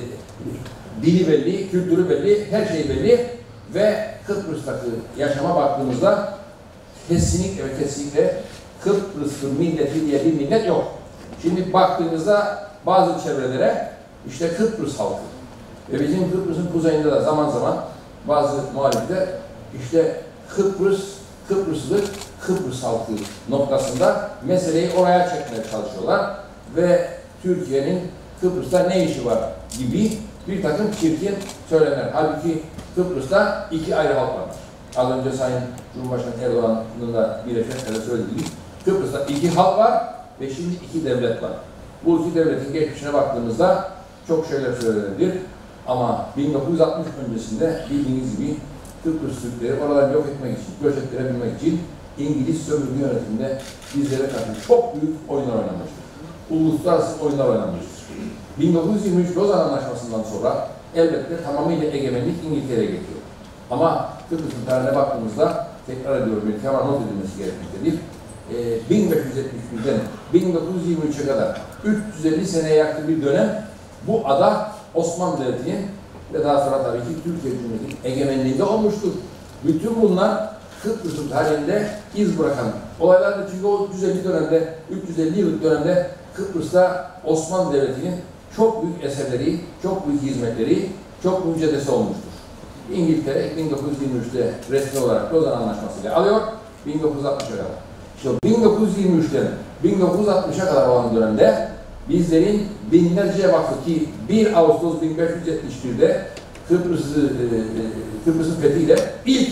dili belli, kültürü belli, her şey belli ve Kıbrıs'taki yaşama baktığımızda kesinlikle ve kesinlikle Kıbrıs milleti diye bir millet yok. Şimdi baktığımızda bazı çevrelere işte Kıbrıs halkı ve bizim Kıbrıs'ın kuzeyinde de zaman zaman bazı muhalifler işte Kıbrıs, Kıbrıslı Kıbrıs halkı noktasında meseleyi oraya çekmeye çalışıyorlar ve Türkiye'nin Kıbrıs'ta ne işi var gibi bir takım çirkin söylemler. Halbuki Kıbrıs'ta iki ayrı halk var. Az önce Sayın Cumhurbaşkanı Erdoğan'ın da bir referansta söylediği gibi Kıbrıs'ta iki halk var ve şimdi iki devlet var. Bu iki devletin geçmişine baktığımızda çok şeyler söylenebilir. Ama bin dokuz yüz altmış öncesinde bildiğiniz gibi Kıbrıs Türkleri oraları yok etmek için, göç ettirebilmek için İngiliz sömürge yönetiminde bizlere karşı çok büyük oyunlar oynanmıştır. Uluslararası oyunlar oynanmıştır. bin dokuz yüz yirmi üç Lozan Anlaşması'ndan sonra elbette tamamıyla egemenlik İngiltere'ye geçiyor. Ama Kıbrıs'ın tarihine baktığımızda tekrar ediyorum bir hemen not edilmesi gerekmektedir. Ee, bin beş yüz yetmiş bir'den bin dokuz yüz yirmi üç'e kadar üç yüz elli seneye yakın bir dönem bu ada Osmanlı Devleti'nin ve daha sonra tabii ki Türkiye Cumhuriyeti'nin egemenliğinde olmuştur. Bütün bunlar Kıbrıs'ın tarihinde iz bırakan olaylardır. Çünkü o üç yüz elli dönemde, üç yüz elli yıllık dönemde Kıbrıs'ta Osmanlı Devleti'nin çok büyük eserleri, çok büyük hizmetleri, çok büyük mücadelesi olmuştur. İngiltere bin dokuz yüz yirmi üç'te resmi olarak Lozan Anlaşması ile alıyor, bin dokuz yüz altmış'a kadar. İşte bin dokuz yüz yirmi üç'ten bin dokuz yüz altmış'a kadar olan dönemde bizlerin binlerce vakfı ki bir Ağustos bin beş yüz yetmiş bir'de Kıbrıs'ı, e, Kıbrıs'ın fethiyle ilk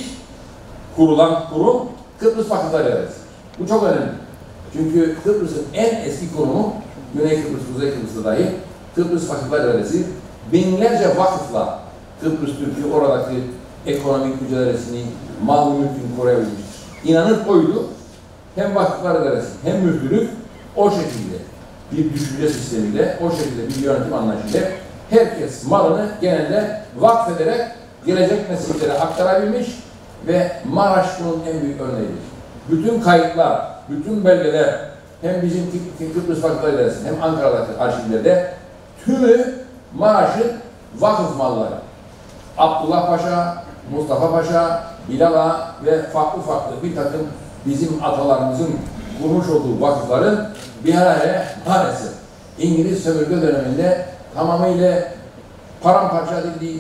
kurulan kurum Kıbrıs Vakıflar İdaresi. Bu çok önemli. Çünkü Kıbrıs'ın en eski kurumu Güney Kıbrıs, Kuzey Kıbrıs'ta dahi Kıbrıs Vakıflar İdaresi binlerce vakıfla Kıbrıs Türk'ü oradaki ekonomik mücadelesini, mal mülkünü koruyabilmiştir. İnanıp oydu. Hem vakıflar İdaresi hem müftülük o şekilde bir düşünce sistemiyle, o şekilde bir yönetim anlayışıyla herkes malını genelde vakfederek gelecek nesillere aktarabilmiş ve Maraş bunun en büyük örneğidir. Bütün kayıtlar, bütün belgeler hem bizim Kıbrıs Vakıflar İdaresi hem Ankara'daki arşivlerde tümü Maraş'ın vakıf malları. Abdullah Paşa, Mustafa Paşa, Bilal Ağa ve farklı farklı bir takım bizim atalarımızın kurmuş olduğu vakıfların bir araya maalesef İngiliz sömürge döneminde tamamıyla paramparça edildiği,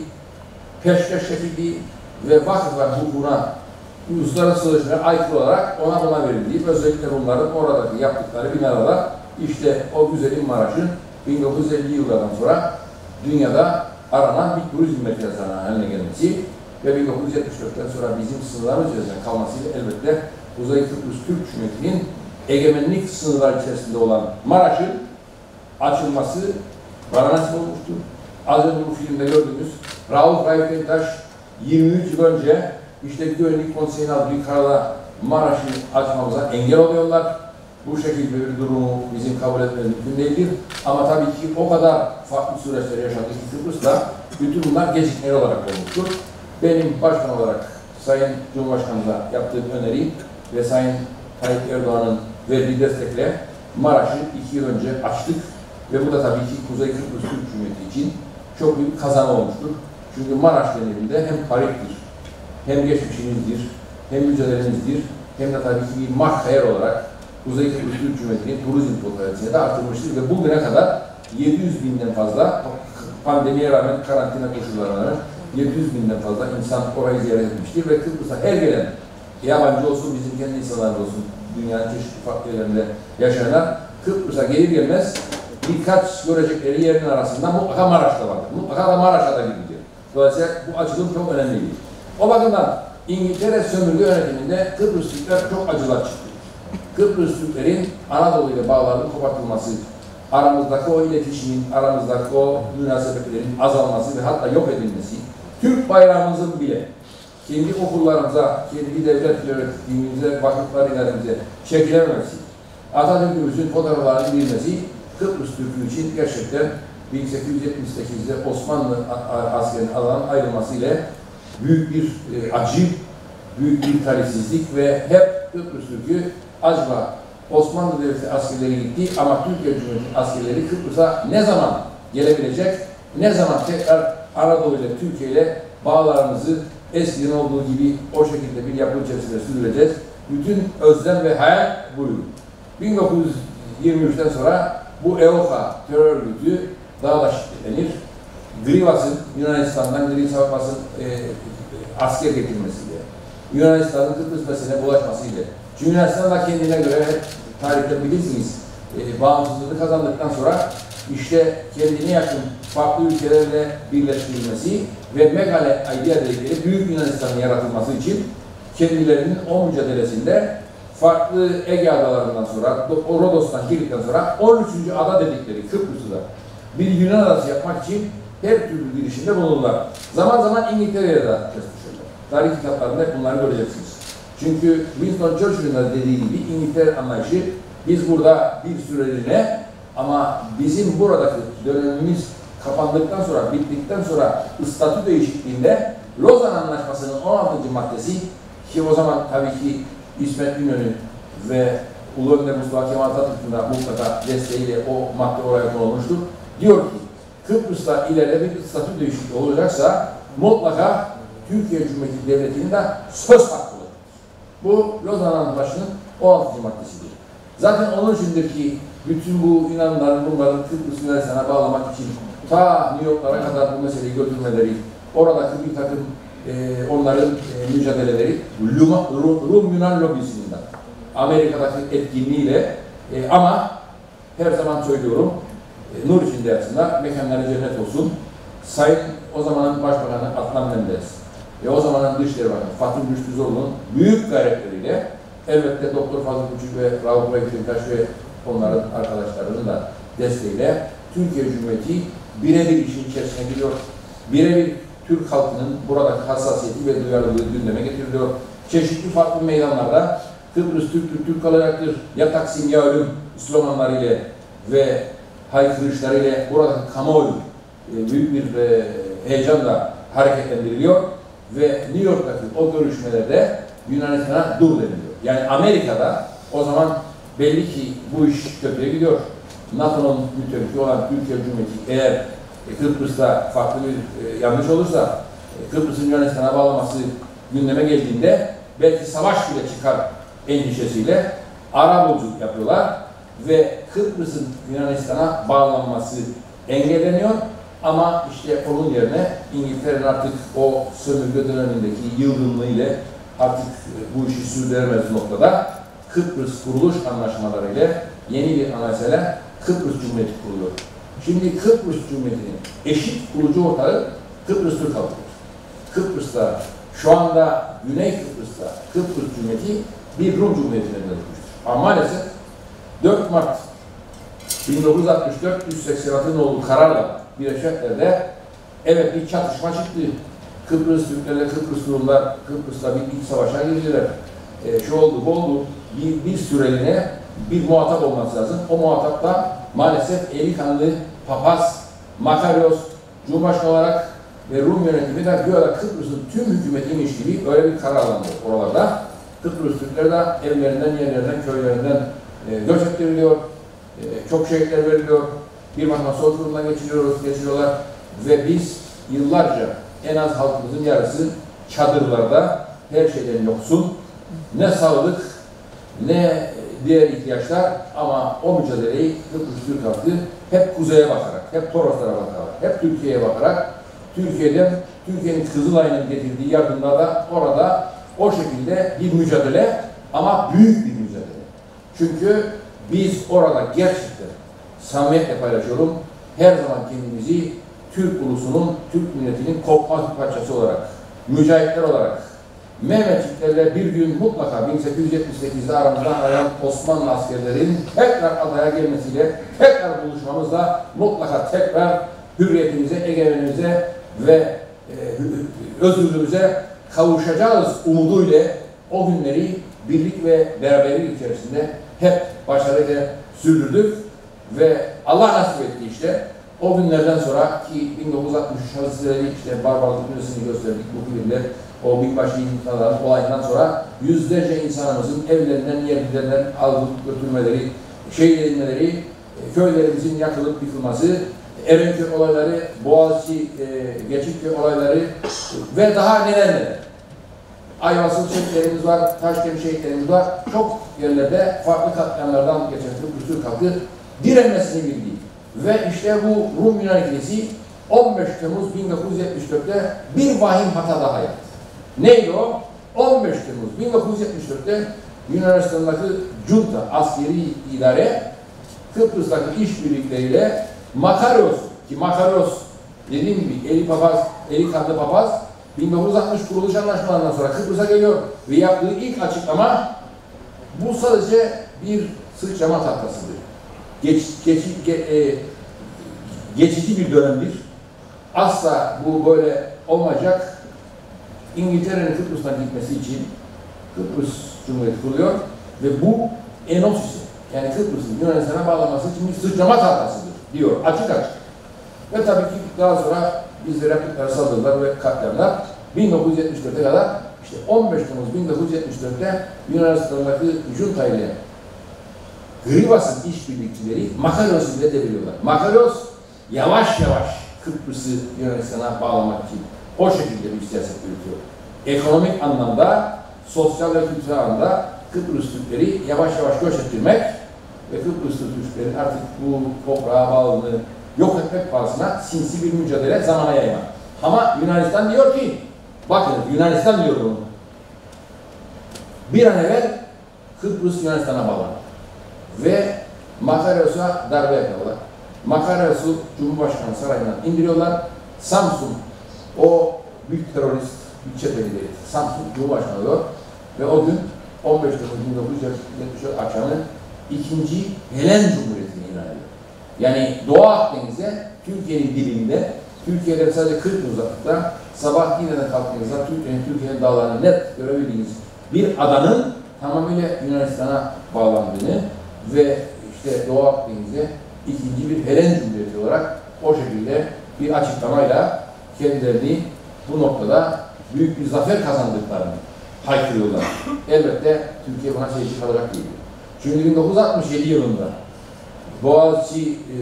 peşkeş çekildiği ve vakıflar hukukuna, uluslararası sözleşmelere aykırı olarak ona buna verildiği, özellikle bunların oradaki yaptıkları binalar işte o güzelim Maraş'ın bin dokuz yüz elli yıllardan sonra dünyada aranan bir turizm merkezi haline gelmesi ve bin dokuz yüz yetmiş dört'ten sonra bizim sınırlarımız içerisinde kalmasıyla elbette Kuzey Kıbrıs Türk Cumhuriyeti'nin egemenlik sınırları içerisinde olan Maraş'ın açılması bana nasip olmuştur. Az önce bu filmde gördüğünüz Rauf Raif Denktaş yirmi üç yıl önce işte Güvenlik Konseyi'nin aldığı kararla Maraş'ı açmamıza engel oluyorlar. Bu şekilde bir durumu bizim kabul etmemiz mümkün değildir. Ama tabii ki o kadar farklı süreçler yaşadık ki Kıbrıs'ta bütün bunlar gecikmeli olarak olmuştur. Benim başkan olarak Sayın Cumhurbaşkanımıza yaptığım öneri ve Sayın Tayyip Erdoğan'ın verdiği destekle Maraş'ı iki yıl önce açtık ve bu da tabii ki Kuzey Kıbrıs Türk Cumhuriyeti için çok büyük kazanı olmuştur. Çünkü Maraş denildiğinde hem tarihtir, hem geçmişimizdir, hem mücadelemizdir, hem de tabii ki bir marka yer olarak Kuzey Kıbrıs Türk Cumhuriyeti'nin turizm potansiyeli de artırmıştır ve bugüne kadar yedi yüz binden fazla pandemiye rağmen karantina koşullarına rağmen yedi yüz binden fazla insan orayı ziyaret etmiştir ve Kıbrıs'a her gelen yabancı olsun, bizim kendi insanlarımız olsun, dünyanın çeşitli farklı yerlerinde yaşayanlar Kıbrıs'a gelir gelmez birkaç görecekleri yerin arasında mutlaka Maraş'ta vardır. Mutlaka da Maraş'a da gidiyor. Dolayısıyla bu açılım çok önemliydi. O bakımdan İngiltere sömürge yönetiminde Kıbrıs Türkler çok acılar çıktı. Kıbrıs Türklerin Anadolu ile bağlarının kopartılması, aramızdaki o iletişimin, aramızdaki o münasebetlerin azalması ve hatta yok edilmesi, Türk bayrağımızın bile kendi okullarımıza, kendi devlet yönetimimize, vakıflar idaremize çekilememesi, Atatürk'ümüzün fotoğraflarının girilmesi Kıbrıs Türk'ü için gerçekten bin sekiz yüz yetmiş sekiz'de Osmanlı askerinin alanın ayrılması ile büyük bir e, acı, büyük bir talihsizlik ve hep Kıbrıs Türk'ü acaba Osmanlı Devleti askerleri gitti ama Türkiye Cumhuriyeti askerleri Kıbrıs'a ne zaman gelebilecek, ne zaman tekrar Anadolu ile Türkiye ile bağlarımızı eskiden olduğu gibi o şekilde bir yapı içerisinde sürdüreceğiz. Bütün özlem ve hayal buydu. bin dokuz yüz yirmi üç'ten sonra bu E O K A terör örgütü daha da şiddetlenir. Grivas'ın, Yunanistan'dan Gri Savunması'nın e, asker getirmesiyle, Yunanistan'ın Kıbrıs meselesine bulaşmasıyla, çünkü Yunanistan da kendine göre tarihte bilirsiniz, e, bağımsızlığını kazandıktan sonra işte kendine yakın farklı ülkelerle birleştirilmesi ve Megale Idea dedikleri Büyük Yunanistan'ın yaratılması için kendilerinin o mücadelesinde farklı Ege adalarından sonra, o Rodos'tan girdikten sonra on üçüncü ada dedikleri Kıbrıs'ta bir Yunan adası yapmak için her türlü girişimde bulunurlar. Zaman zaman İngiltere'ye de kesmişler. Tarih kitaplarında hep bunları göreceksiniz. Çünkü Winston Churchill'in de dediği gibi İngiltere anlayışı biz burada bir süreliğine ama bizim buradaki dönemimiz kapandıktan sonra, bittikten sonra statü değişikliğinde Lozan Anlaşması'nın on altıncı maddesi ki o zaman tabii ki İsmet İnönü ve Ulu Önder Mustafa Kemal Atatürk'ün de mutlaka desteğiyle o madde oraya konulmuştur. Diyor ki Kıbrıs'ta ileride bir statü değişikliği olacaksa mutlaka Türkiye Cumhuriyeti Devleti'nin de söz hakkı olur. Bu Lozan Anlaşması'nın on altıncı maddesidir. Zaten onun içindir ki bütün bu inanların bunların Kıbrıs Yunanistan'a bağlamak için ta New York'lara kadar bu meseleyi götürmeleri, oradaki bir takım e, onların e, mücadeleleri Rum-Yunan lobisinden, Amerika'daki etkinliğiyle e, ama her zaman söylüyorum e, nur içinde yatsınlar, mekanları cennet olsun. Sayın o zamanın Başbakanı Adnan Menderes ve o zamanın Dışişleri Bakanı Fatih Rüştüzoğlu'nun büyük gayretleriyle, elbette Doktor Fazıl Küçük ve Rauf Bekirtaş ve onların arkadaşlarının da desteğiyle Türkiye Cumhuriyeti birebir işin içerisine giriyor. Birebir Türk halkının buradaki hassasiyeti ve duyarlılığı gündeme getiriliyor. Çeşitli farklı meydanlarda Kıbrıs Türk, Türk kalacaktır, ya Taksim ya ölüm sloganlarıyla ve haykırışlarıyla buradaki kamuoyu e, büyük bir e, heyecanla hareketlendiriliyor ve New York'taki o görüşmelerde Yunanistan'a dur deniliyor. Yani Amerika'da o zaman belli ki bu iş kötüye gidiyor. NATO'nun müttefiki olan Türkiye Cumhuriyeti eğer e, Kıbrıs'ta farklı bir e, yanlış olursa e, Kıbrıs'ın Yunanistan'a bağlaması gündeme geldiğinde belki savaş bile çıkar endişesiyle arabuluculuk yapıyorlar ve Kıbrıs'ın Yunanistan'a bağlanması engelleniyor. Ama işte onun yerine İngiltere'nin artık o sömürge dönemindeki yıldırımlığıyla artık bu işi sürdüremez noktada Kıbrıs kuruluş anlaşmaları ile yeni bir anayasayla Kıbrıs Cumhuriyeti kuruluyor. Şimdi Kıbrıs Cumhuriyeti'nin eşit kurucu ortağı Kıbrıs Türk halkıdır. Kıbrıs'ta şu anda Güney Kıbrıs'ta Kıbrıs Cumhuriyeti bir Rum Cumhuriyeti'ne dönüşmüştür. Ama maalesef dört Mart bin dokuz yüz altmış dört yüz seksen altı'nın olduğu kararla Birleşik Milletler'de evet bir çatışma çıktı. Kıbrıs Türklerle Kıbrıs Rumlar Kıbrıs'ta bir iç savaşa girdiler. E, şu oldu, bu oldu. Bir, bir süreliğine bir muhatap olması lazım. O muhatap da maalesef eli kanlı papaz, Makarios, Cumhurbaşkanı olarak ve Rum yönetimi de güya Kıbrıs'ın tüm hükümetiymiş gibi öyle bir karar alındı oralarda. Kıbrıs Türkleri de evlerinden, yerlerinden, köylerinden e, göç ettiriliyor. E, çok şehitler veriliyor. Bir bakıma soğuk durumdan geçiriyoruz, geçiriyorlar ve biz yıllarca en az halkımızın yarısı çadırlarda her şeyden yoksun. Ne sağlık, ne diğer ihtiyaçlar ama o mücadeleyi Kıbrıs Türk halkı hep kuzeye bakarak, hep Toroslara bakarak, hep Türkiye'ye bakarak, Türkiye'den, Türkiye'nin Kızılay'ın getirdiği yardımlarda orada o şekilde bir mücadele ama büyük bir mücadele. Çünkü biz orada gerçekten samimiyetle paylaşıyorum, her zaman kendimizi Türk ulusunun, Türk milletinin kopmaz bir parçası olarak, mücahitler olarak, Mehmetçiklerle bir gün mutlaka bin sekiz yüz yetmiş sekiz'de aramızdan ayrılan Osmanlı askerlerin tekrar adaya gelmesiyle, tekrar buluşmamızla mutlaka tekrar hürriyetimize, egemenimize ve e, özgürlüğümüze kavuşacağız umuduyla o günleri birlik ve beraberlik içerisinde hep başarıyla sürdürdük ve Allah nasip etti işte. O günlerden sonra ki bin dokuz yüz altmış üç Haziran'da işte barbarlık müjdesini gösterdik bu filmler. O binbaşı yıkmaların olayından sonra yüzlerce insanımızın evlerinden, yerlerinden alıp götürmeleri, şehit edilmeleri, köylerimizin yakılıp yıkılması, Erenköy olayları, Boğaziçi, e, Geçitköy olayları ve daha neler neler. Ayvasıl şehitlerimiz var, Taşkent şehitlerimiz var. Çok yerlerde farklı katliamlardan geçen Kıbrıs Türk halkı direnmesini bildi. Ve işte bu Rum Yunan ikilisi on beş Temmuz bin dokuz yüz yetmiş dört'te bir vahim hata daha yaptı. Neydi o? on beş Temmuz bin dokuz yüz yetmiş dört'te Yunanistan'daki junta, askeri idare Kıbrıs'taki işbirlikleriyle Makarios, ki Makarios dediğim gibi eli papaz, eli kanlı papaz bin dokuz yüz altmış kuruluş anlaşmalarından sonra Kıbrıs'a geliyor ve yaptığı ilk açıklama bu sadece bir sıçrama tahtasıdır. Geç, geç, ge, e, geçici bir dönemdir. Asla bu böyle olmayacak. İngiltere'nin Kıbrıs'tan gitmesi için Kıbrıs Cumhuriyeti kuruluyor ve bu Enosis'i, yani Kıbrıs'ın Yunanistan'a bağlaması için bir sıçrama tahtasıdır diyor açık açık. Ve tabii ki daha sonra bizlere Kıbrıs'a saldırılar ve katliamlar bin dokuz yüz yetmiş dört'e kadar işte on beş Temmuz bin dokuz yüz yetmiş dört'te Yunanistan'daki junta ile Grivas'ın işbirlikçileri Makarios'u bile deviriyorlar. Makarios yavaş yavaş Kıbrıs'ı Yunanistan'a bağlamak için o şekilde bir siyaset yürütüyor. Ekonomik anlamda, sosyal ve kültürel anlamda Kıbrıs Türkleri yavaş yavaş göç ettirmek ve Kıbrıs Türklerin artık bu toprağa bağlılığını yok etmek pahasına sinsi bir mücadele zamana yaymak. Ama Yunanistan diyor ki, bakın Yunanistan diyor bunu, bir an evvel Kıbrıs Yunanistan'a bağlanır ve Makarios'a darbe yapıyorlar. Makarası Cumhurbaşkanı Sarayı'ndan indiriyorlar. Samsun, o büyük terörist, büyük çete lideri Samsun Cumhurbaşkanı oluyor. Ve o gün on beş Temmuz bin dokuz yüz yetmiş dört akşamı ikinci Helen Cumhuriyeti'ni ilan ediyor. Yani Doğu Akdeniz'de, Türkiye'nin dilinde, Türkiye'de sadece kırk mil uzaklıkta, sabah yine kalktığınızda Türkiye'nin Türkiye'nin dağlarını net görebildiğiniz bir adanın tamamıyla Yunanistan'a bağlandığını ve işte Doğu Akdeniz'de ikinci bir Helen Cumhuriyeti olarak o şekilde bir açıklamayla kendilerini bu noktada büyük bir zafer kazandıklarını haykırıyorlar. Elbette Türkiye buna seyirci kalacak değil. Çünkü bin dokuz yüz altmış yedi yılında Boğaziçi e,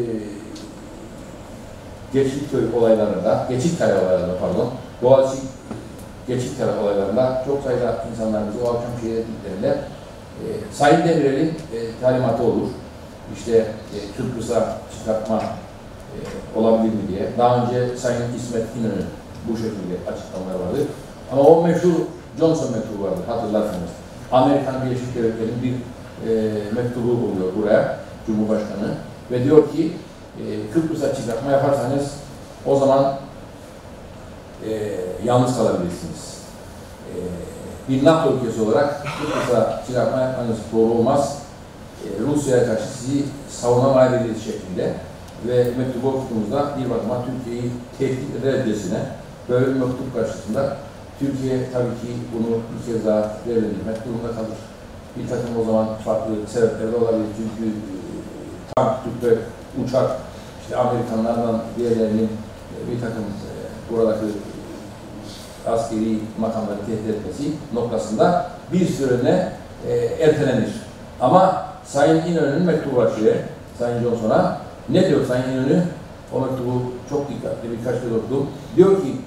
Geçitköy olaylarında, Geçitkale olaylarında pardon, Boğaziçi Geçitkale olaylarında çok sayıda insanlarımızı o akşam şehir ettiklerinde e, Sayın Demirel'in e, talimatı olur. İşte e, Kıbrıs'a çıkartma e, olabilir mi diye. Daha önce Sayın İsmet İnönü bu şekilde açıklamalar vardı. Ama o meşhur Johnson mektubu vardı, hatırlarsınız. Amerikan Birleşik Devletleri'nin bir e, mektubu oluyor buraya, Cumhurbaşkanı. Ve diyor ki, e, Kıbrıs'a çıkartma yaparsanız o zaman e, yalnız kalabilirsiniz. E, bir NATO ülkesi olarak Kıbrıs'a çıkartma yapmanız doğru olmaz. E, Rusya'ya karşı sizi savunamayabiliriz şeklinde. Ve mektubu okuduğumuzda bir bakıma Türkiye'yi tehdit edercesine böyle bir mektup karşısında Türkiye tabii ki bunu bir kez daha değerlendirmek durumunda kalır. Bir takım o zaman farklı sebepler de olabilir. Çünkü tank, tüp, uçak, işte Amerikanlardan diğerlerinin bir takım buradaki askeri makamları tehdit etmesi noktasında bir süreliğine e, ertelenir. Ama Sayın İnönü'nün mektubu var şuraya, Sayın Johnson'a. Ne diyor Sayın İnönü? O mektubu çok dikkatli birkaç kez okudum. Diyor ki,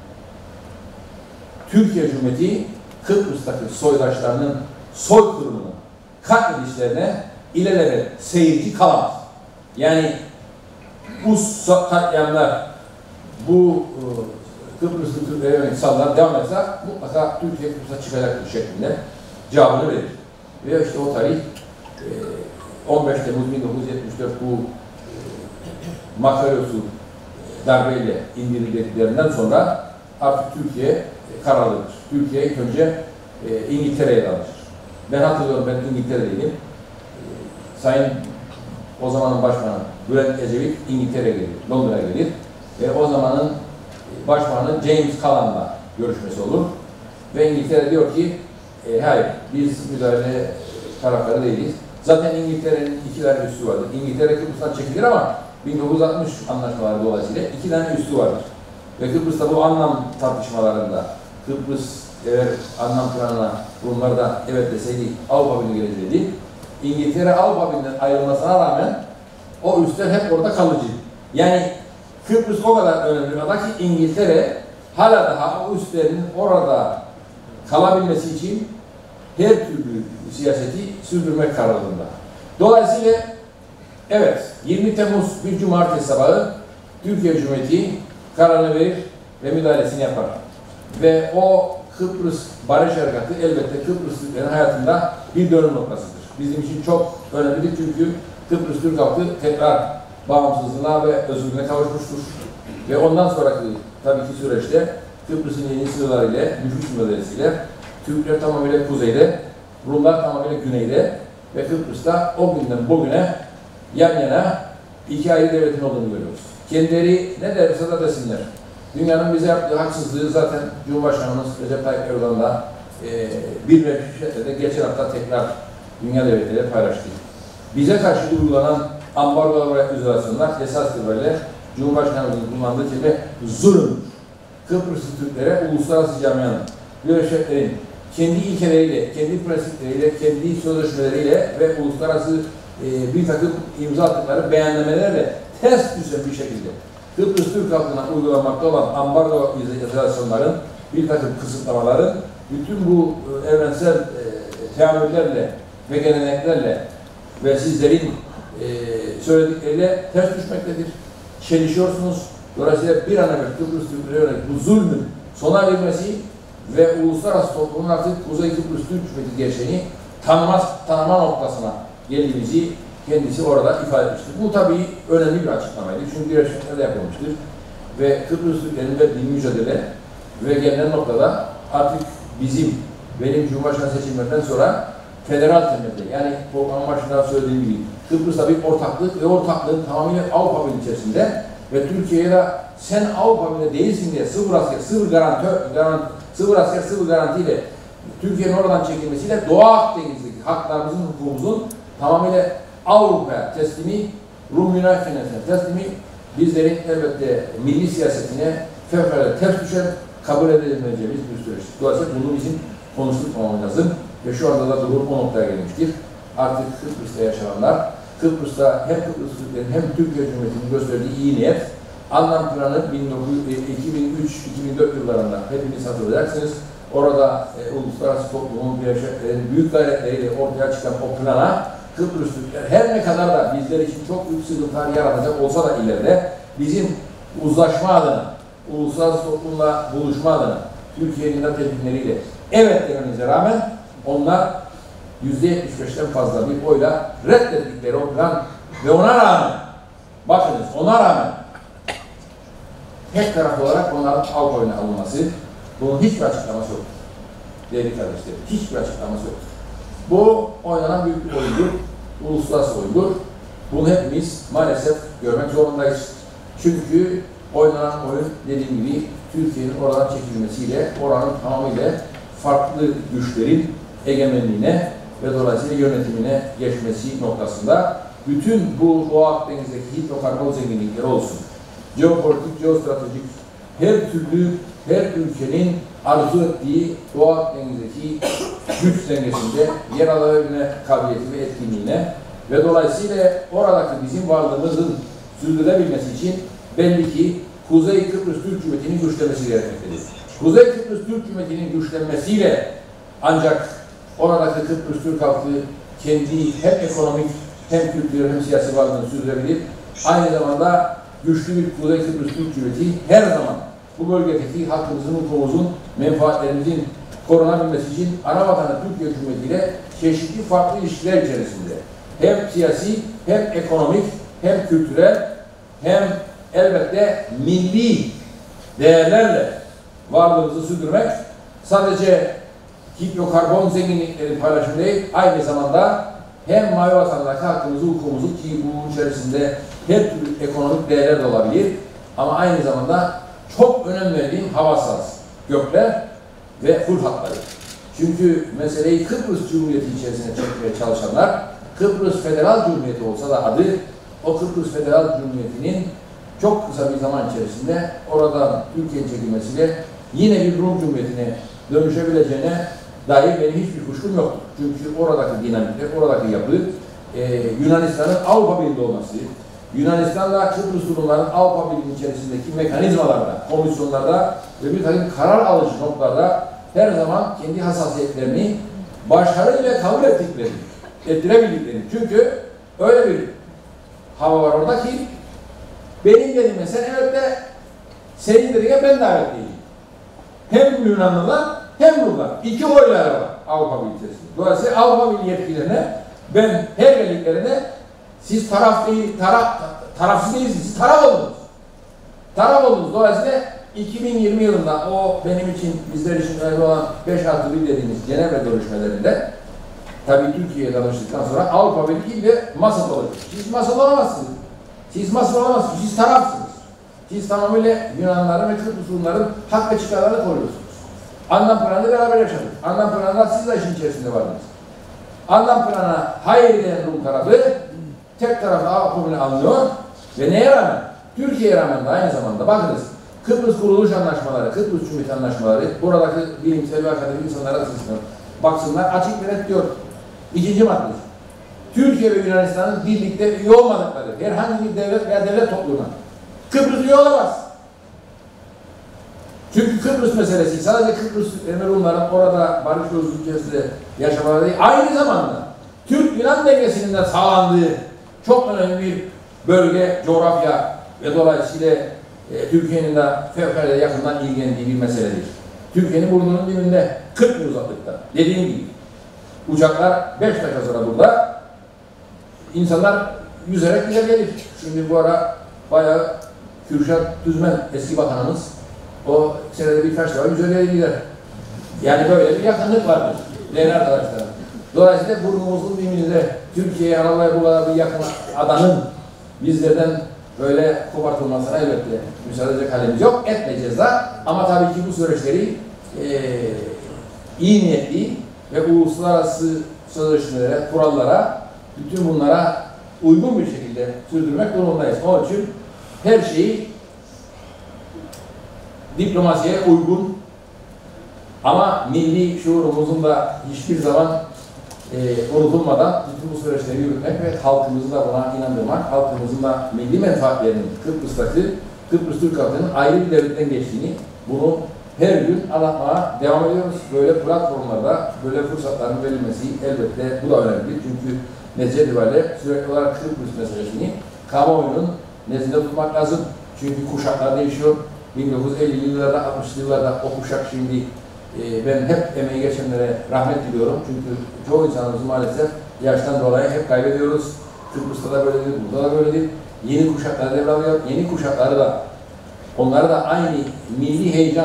Türkiye Cumhuriyeti Kıbrıs'taki soydaşlarının soykırımını, katledişlerine ileride seyirci kalamaz. Yani bu katliamlar, bu Kıbrıs'ın Türklere yönelik saldırılar devam etse mutlaka Türkiye Kıbrıs'a çıkacaktır şeklinde cevabını verir. Ve işte o tarih on beş Temmuz bin dokuz yüz yetmiş dört bu Makaryosu darbeyle indirildikleri sonra artık Türkiye kararlıdır. Türkiye ilk önce e, İngiltere'ye danışır. Ben hatırlıyorum, ben İngiltere'deydim. E, Sayın o zamanın başbakanı Bülent Ecevit İngiltere'ye gelir, Londra'ya gelir ve o zamanın başbakanı James Callan'la görüşmesi olur. Ve İngiltere diyor ki, e, hayır biz müdahale tarafları değiliz. Zaten İngiltere'nin iki tane üssü vardır. İngiltere Kıbrıs'tan çekilir ama bin dokuz yüz altmış anlaşmaları dolayısıyla iki tane üssü vardır. Ve Kıbrıs'ta bu anlam tartışmalarında Kıbrıs eğer anlam planına Rumlar da evet deseydi Avrupa Birliği geleceğiydi. İngiltere Avrupa Birliği'nden ayrılmasına rağmen o üsler hep orada kalıcı. Yani Kıbrıs o kadar önemli bir ada ki İngiltere hala daha o üslerin orada kalabilmesi için her türlü siyaseti sürdürmek kararında. Dolayısıyla evet yirmi Temmuz bir cumartesi sabahı Türkiye Cumhuriyeti kararını verir ve müdahalesini yapar. Ve o Kıbrıs Barış Harekatı elbette Kıbrıs Türklerin hayatında bir dönüm noktasıdır. Bizim için çok önemlidir çünkü Kıbrıs Türk halkı tekrar bağımsızlığına ve özgürlüğüne kavuşmuştur. Ve ondan sonraki tabii ki süreçte Kıbrıs'ın yeni sınırlarıyla, nüfus müdahalesiyle Türkler tamamıyla kuzeyde, Rumlar tamamıyla güneyde ve Kıbrıs'ta o günden bugüne yan yana iki ayrı devletin olduğunu görüyoruz. Kendileri ne derse de desinler. Dünyanın bize yaptığı haksızlığı zaten Cumhurbaşkanımız Recep Tayyip Erdoğan da e, bir ve de geçen hafta tekrar dünya devletleriyle paylaştı. Bize karşı uygulanan ambargo ve izolasyonlar esas itibariyle Cumhurbaşkanımızın kullandığı kelime zulüm. Kıbrıslı Türklere uluslararası camianın, Birleşiklerin kendi ilkeleriyle, kendi prensipleriyle, kendi sözleşmeleriyle ve uluslararası e, bir takım imza attıkları beyannamelerle ters düşen bir şekilde Kıbrıs Türk halkına uygulamakta olan ambargo izolasyonların, bir takım kısıtlamaların bütün bu e, evrensel e, teamüllerle ve geleneklerle ve sizlerin e, söyledikleriyle ters düşmektedir. Çelişiyorsunuz. Dolayısıyla bir an evvel Kıbrıs Türklere yönelik bu zulmün sona ermesi ve uluslararası toplumun artık Kuzey Kıbrıs Türk Cumhuriyeti gerçeğini tanımaz, tanıma noktasına geldiğimizi kendisi orada ifade etmiştir. Bu tabii önemli bir açıklamaydı. Çünkü Birleşmiş Milletler'de yapılmıştır. Ve Kıbrıs Türklerinin verdiği mücadele ve gelinen noktada artık bizim, benim Cumhurbaşkanı seçimlerinden sonra federal temelde, yani programın başında söylediğim gibi Kıbrıs'ta bir ortaklık ve ortaklığın tamamıyla Avrupa Birliği içerisinde ve Türkiye'ye sen Avrupa Birliği değilsin diye sıfır asker, sıfır garantör, garant, sıfır asker, sıfır garantiyle Türkiye'nin oradan çekilmesiyle Doğu Akdeniz'deki haklarımızın, hukukumuzun tamamıyla Avrupa'ya teslimi, Rum Yunan Federasyon'una teslimi bizlerin elbette milli siyasetine fevkalade ters düşen, kabul edilemeyeceğimiz bir süreç. Dolayısıyla bunu bizim konuşulmamız lazım ve şu anda da durum o noktaya gelmiştir. Artık Kıbrıs'ta yaşananlar, Kıbrıs'ta hem Kıbrıs Türklerin hem Türkiye Cumhuriyeti'nin gösterdiği iyi niyet, anlam planı iki bin üç iki bin dört yıllarında hepiniz hatırlayacaksınız. Orada e, uluslararası toplumun büyük gayretleriyle ortaya çıkan o plana Kıbrıs Türkler her ne kadar da bizler için çok büyük sıkıntılar yaratacak olsa da ileride bizim uzlaşma adına, uluslararası toplumla buluşma adına Türkiye'nin de tepkileriyle evet dememize rağmen onlar yüzde yetmiş beşten fazla bir oyla reddettikleri o plan ve ona rağmen, bakınız ona rağmen tek taraflı olarak onların Avrupa oyuna alınması, bunun hiçbir açıklaması yok. Değerli kardeşlerim, hiçbir açıklaması yok. Bu oynanan büyük bir oyundur, uluslararası oyundur. Bunu hepimiz maalesef görmek zorundayız. Çünkü oynanan oyun dediğim gibi Türkiye'nin oradan çekilmesiyle, oranın tamamıyla farklı güçlerin egemenliğine ve dolayısıyla yönetimine geçmesi noktasında bütün bu Doğu Akdeniz'deki hidrokarbon zenginlikleri olsun, jeopolitik, jeostratejik, her türlü, her ülkenin arzu ettiği Doğu Akdeniz'deki güç dengesinde yer alabilme kabiliyeti ve etkinliğine ve dolayısıyla oradaki bizim varlığımızın sürdürülebilmesi için belli ki Kuzey Kıbrıs Türk Cumhuriyeti'nin güçlenmesi gerekmektedir. Kuzey Kıbrıs Türk Cumhuriyeti'nin güçlenmesiyle ancak oradaki Kıbrıs Türk halkı kendi hem ekonomik hem kültürel hem siyasi varlığını sürdürebilir. Aynı zamanda güçlü bir Kuzey Kıbrıs Türk Cumhuriyeti her zaman bu bölgedeki halkımızın, hukukumuzun, menfaatlerimizin korunabilmesi için ana vatanı Türkiye Cumhuriyeti ile çeşitli farklı ilişkiler içerisinde hem siyasi hem ekonomik hem kültürel hem elbette milli değerlerle varlığımızı sürdürmek sadece hidrokarbon zenginlikleri paylaşımı değil, aynı zamanda hem mavi vatandaki hakkımızı, hukukumuzu ki bunun içerisinde her türlü ekonomik değerler de olabilir ama aynı zamanda çok önem verdiğim hava sahası, gökler ve full hatları. Çünkü meseleyi Kıbrıs Cumhuriyeti içerisine çekmeye çalışanlar, Kıbrıs Federal Cumhuriyeti olsa da adı, o Kıbrıs Federal Cumhuriyeti'nin çok kısa bir zaman içerisinde oradan Türkiye'ye çekilmesiyle yine bir Rum Cumhuriyeti'ne dönüşebileceğine dair benim hiçbir kuşkum yoktur. Çünkü oradaki dinamikler, oradaki yapı, e, Yunanistan'ın Avrupa Birliği'nde olması, Yunanistan'la Kıbrıs Rumların Avrupa Birliği'nin içerisindeki mekanizmalarda, komisyonlarda ve bir takım karar alıcı noktalarda her zaman kendi hassasiyetlerini başarıyla kabul ettiklerini, ettirebildiklerini. Çünkü öyle bir hava var orada ki benim dediğime sen evet de senin dediğine ben davet değilim. Hem Yunanlılar hem Rumlar. İki oylar var Avrupa Birliği içerisinde. Dolayısıyla Avrupa Birliği yetkililerine ben her geldiklerinde siz taraf değil, taraf, tarafsız değilsiniz, siz taraf oldunuz. Taraf oldunuz. Dolayısıyla iki bin yirmi yılında o benim için, bizler için önemli olan beş artı bir dediğimiz Cenevre görüşmelerinde tabii Türkiye'ye danıştıktan sonra Avrupa Birliği ile masada olacak. Siz masada olamazsınız. Siz masada olamazsınız. Siz tarafsınız. Siz tamamıyla Yunanların ve Kıbrıs Rumların hak ve çıkarlarını koruyorsunuz. Anlam planını beraber yaşadık. Anlam planında siz de işin içerisinde vardınız. Anlam planına hayır diyen Rum tarafı tek taraflı Avrupa'yı anlıyor ve neye rağmen? Türkiye'ye rağmen de aynı zamanda bakınız Kıbrıs Kuruluş Anlaşmaları, Kıbrıs Cumhuriyeti Anlaşmaları buradaki bilimsel ve akademik insanlara açısından baksınlar açık ve net diyor. İkinci maddesi. Türkiye ve Yunanistan'ın birlikte üye olmadıkları herhangi bir devlet veya devlet topluluğuna Kıbrıs üye olamaz. Çünkü Kıbrıs meselesi sadece Kıbrıs Rumların orada barış ve huzur içerisinde yaşamaları değil, aynı zamanda Türk-Yunan dengesinin de sağlandığı çok önemli bir bölge, coğrafya ve dolayısıyla e, Türkiye'nin de fevkalade yakından ilgilendiği bir meseledir. Türkiye'nin burnunun dibinde kırk mil uzaklıkta. Dediğim gibi uçaklar beş dakika sonra burada insanlar yüzerek bize gelir. Şimdi bu ara bayağı Kürşat Düzmen eski bakanımız o senede birkaç defa yüzerek gider. Yani böyle bir yakınlık vardır değerli arkadaşlar. Dolayısıyla burnumuzun dibinde Türkiye'ye arabayı bu kadar bir yakın adanın bizlerden böyle kopartılmasına elbette müsaade edecek halimiz yok. Etmeyeceğiz da ama tabii ki bu süreçleri e, iyi niyetli ve uluslararası sözleşmelere, kurallara, bütün bunlara uygun bir şekilde sürdürmek durumundayız. Onun için her şeyi diplomasiye uygun ama milli şuurumuzun da hiçbir zaman e, unutulmadan bütün bu süreçleri yürütmek ve halkımızı da buna inandırmak, halkımızın da milli menfaatlerinin Kıbrıs'taki, Kıbrıs Türk halkının ayrı bir devletten geçtiğini, bunu her gün anlatmaya devam ediyoruz. Böyle platformlarda böyle fırsatların verilmesi elbette bu da önemli. Çünkü netice itibariyle sürekli olarak Kıbrıs meselesini kamuoyunun nezdinde tutmak lazım. Çünkü kuşaklar değişiyor. bin dokuz yüz ellili yıllarda, altmışlı yıllarda o kuşak şimdi e, ben hep emeği geçenlere rahmet diliyorum. Çünkü çoğu insanımız maalesef yaştan dolayı hep kaybediyoruz. Kıbrıs'ta da böyledir, burada da böyledir. Yeni kuşaklar devralıyor. Yeni kuşakları da onları da aynı milli heyecan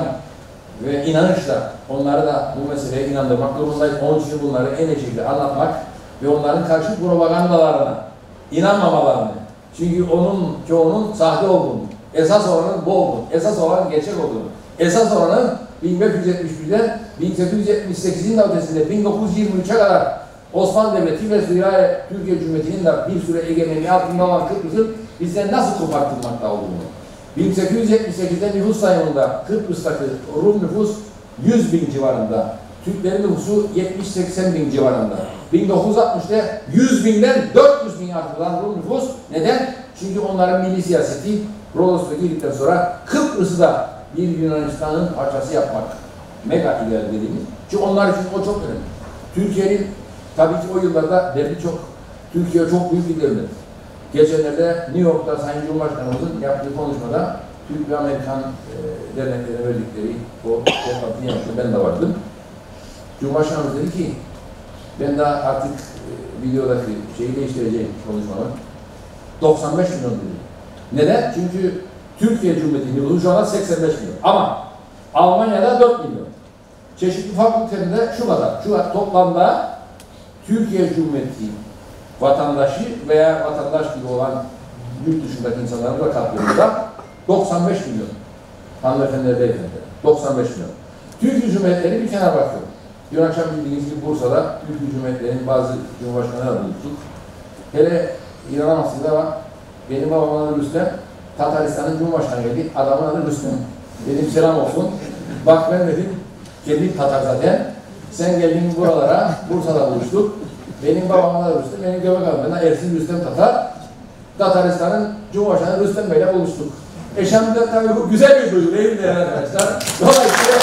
ve inanışla onları da bu meseleye inandırmak durumundayız. Onun için bunları en iyi şekilde anlatmak ve onların karşı propagandalarına inanmamalarını. Çünkü onun çoğunun sahte olduğunu, esas olanın bu olduğunu, esas olanın gerçek olduğunu, esas olanın bin beş yüz yetmiş birden bin sekiz yüz yetmiş sekizin ötesinde bin dokuz yüz yirmi üçe kadar Osmanlı Devleti ve Ziraye Türkiye Cumhuriyeti'nin de bir süre egemenliği altında olan Kıbrıs'ın bizden nasıl kopartılmakta olduğunu, bin sekiz yüz yetmiş sekizde nüfus sayımında Kıbrıs'taki Rum nüfus yüz bin civarında, Türklerin nüfusu yetmiş seksen bin civarında. bin dokuz yüz altmışta yüz binden dört yüz bin artırılan Rum nüfus. Neden? Çünkü onların milli siyaseti Rodos'ta girdikten sonra Kıbrıs'ı da bir Yunanistan'ın parçası yapmak. Mega ileri dediğimiz. Çünkü onlar için o çok önemli. Türkiye'nin tabii ki o yıllarda derdi çok. Türkiye çok büyük bir devlet. Geçenlerde New York'ta Sayın Cumhurbaşkanımızın yaptığı konuşmada Türk ve Amerikan e, derneklerine verdikleri o toplantıyı yaptı. Ben de vardım. Cumhurbaşkanımız dedi ki ben daha artık e, videodaki şeyi değiştireceğim konuşmamı. doksan beş milyon dedi. Neden? Çünkü Türkiye Cumhuriyeti nüfusu şu anda seksen beş milyon. Ama Almanya'da dört milyon. Çeşitli fakültelerinde şu kadar. Şu kadar toplamda Türkiye Cumhuriyeti vatandaşı veya vatandaş gibi olan yurt dışındaki insanların da katkılarında doksan beş milyon. Hanımefendiler, beyefendiler. doksan beş milyon. Türkiye Cumhuriyetleri bir kenara bakıyor. Dün akşam bildiğiniz gibi Bursa'da Türkiye Cumhuriyetlerinin bazı cumhurbaşkanları buluştuk. Hele inanamazsınız ama benim babamın adı Rüstem, Tataristan'ın cumhurbaşkanı geldi. Adamın adı Rüstem. Dedim selam olsun. Bak ben dedim, kendim Tatar zaten. Sen geldin buralara, Bursa'da buluştuk. Benim babamın adı Rüstem, benim göbek adım. Ben Ersin Rüstem Tatar. Tataristan'ın cumhurbaşkanı Rüstem Bey'le buluştuk. Eşam'da tabii bu güzel bir duygu değil mi değerli arkadaşlar? Dolayısıyla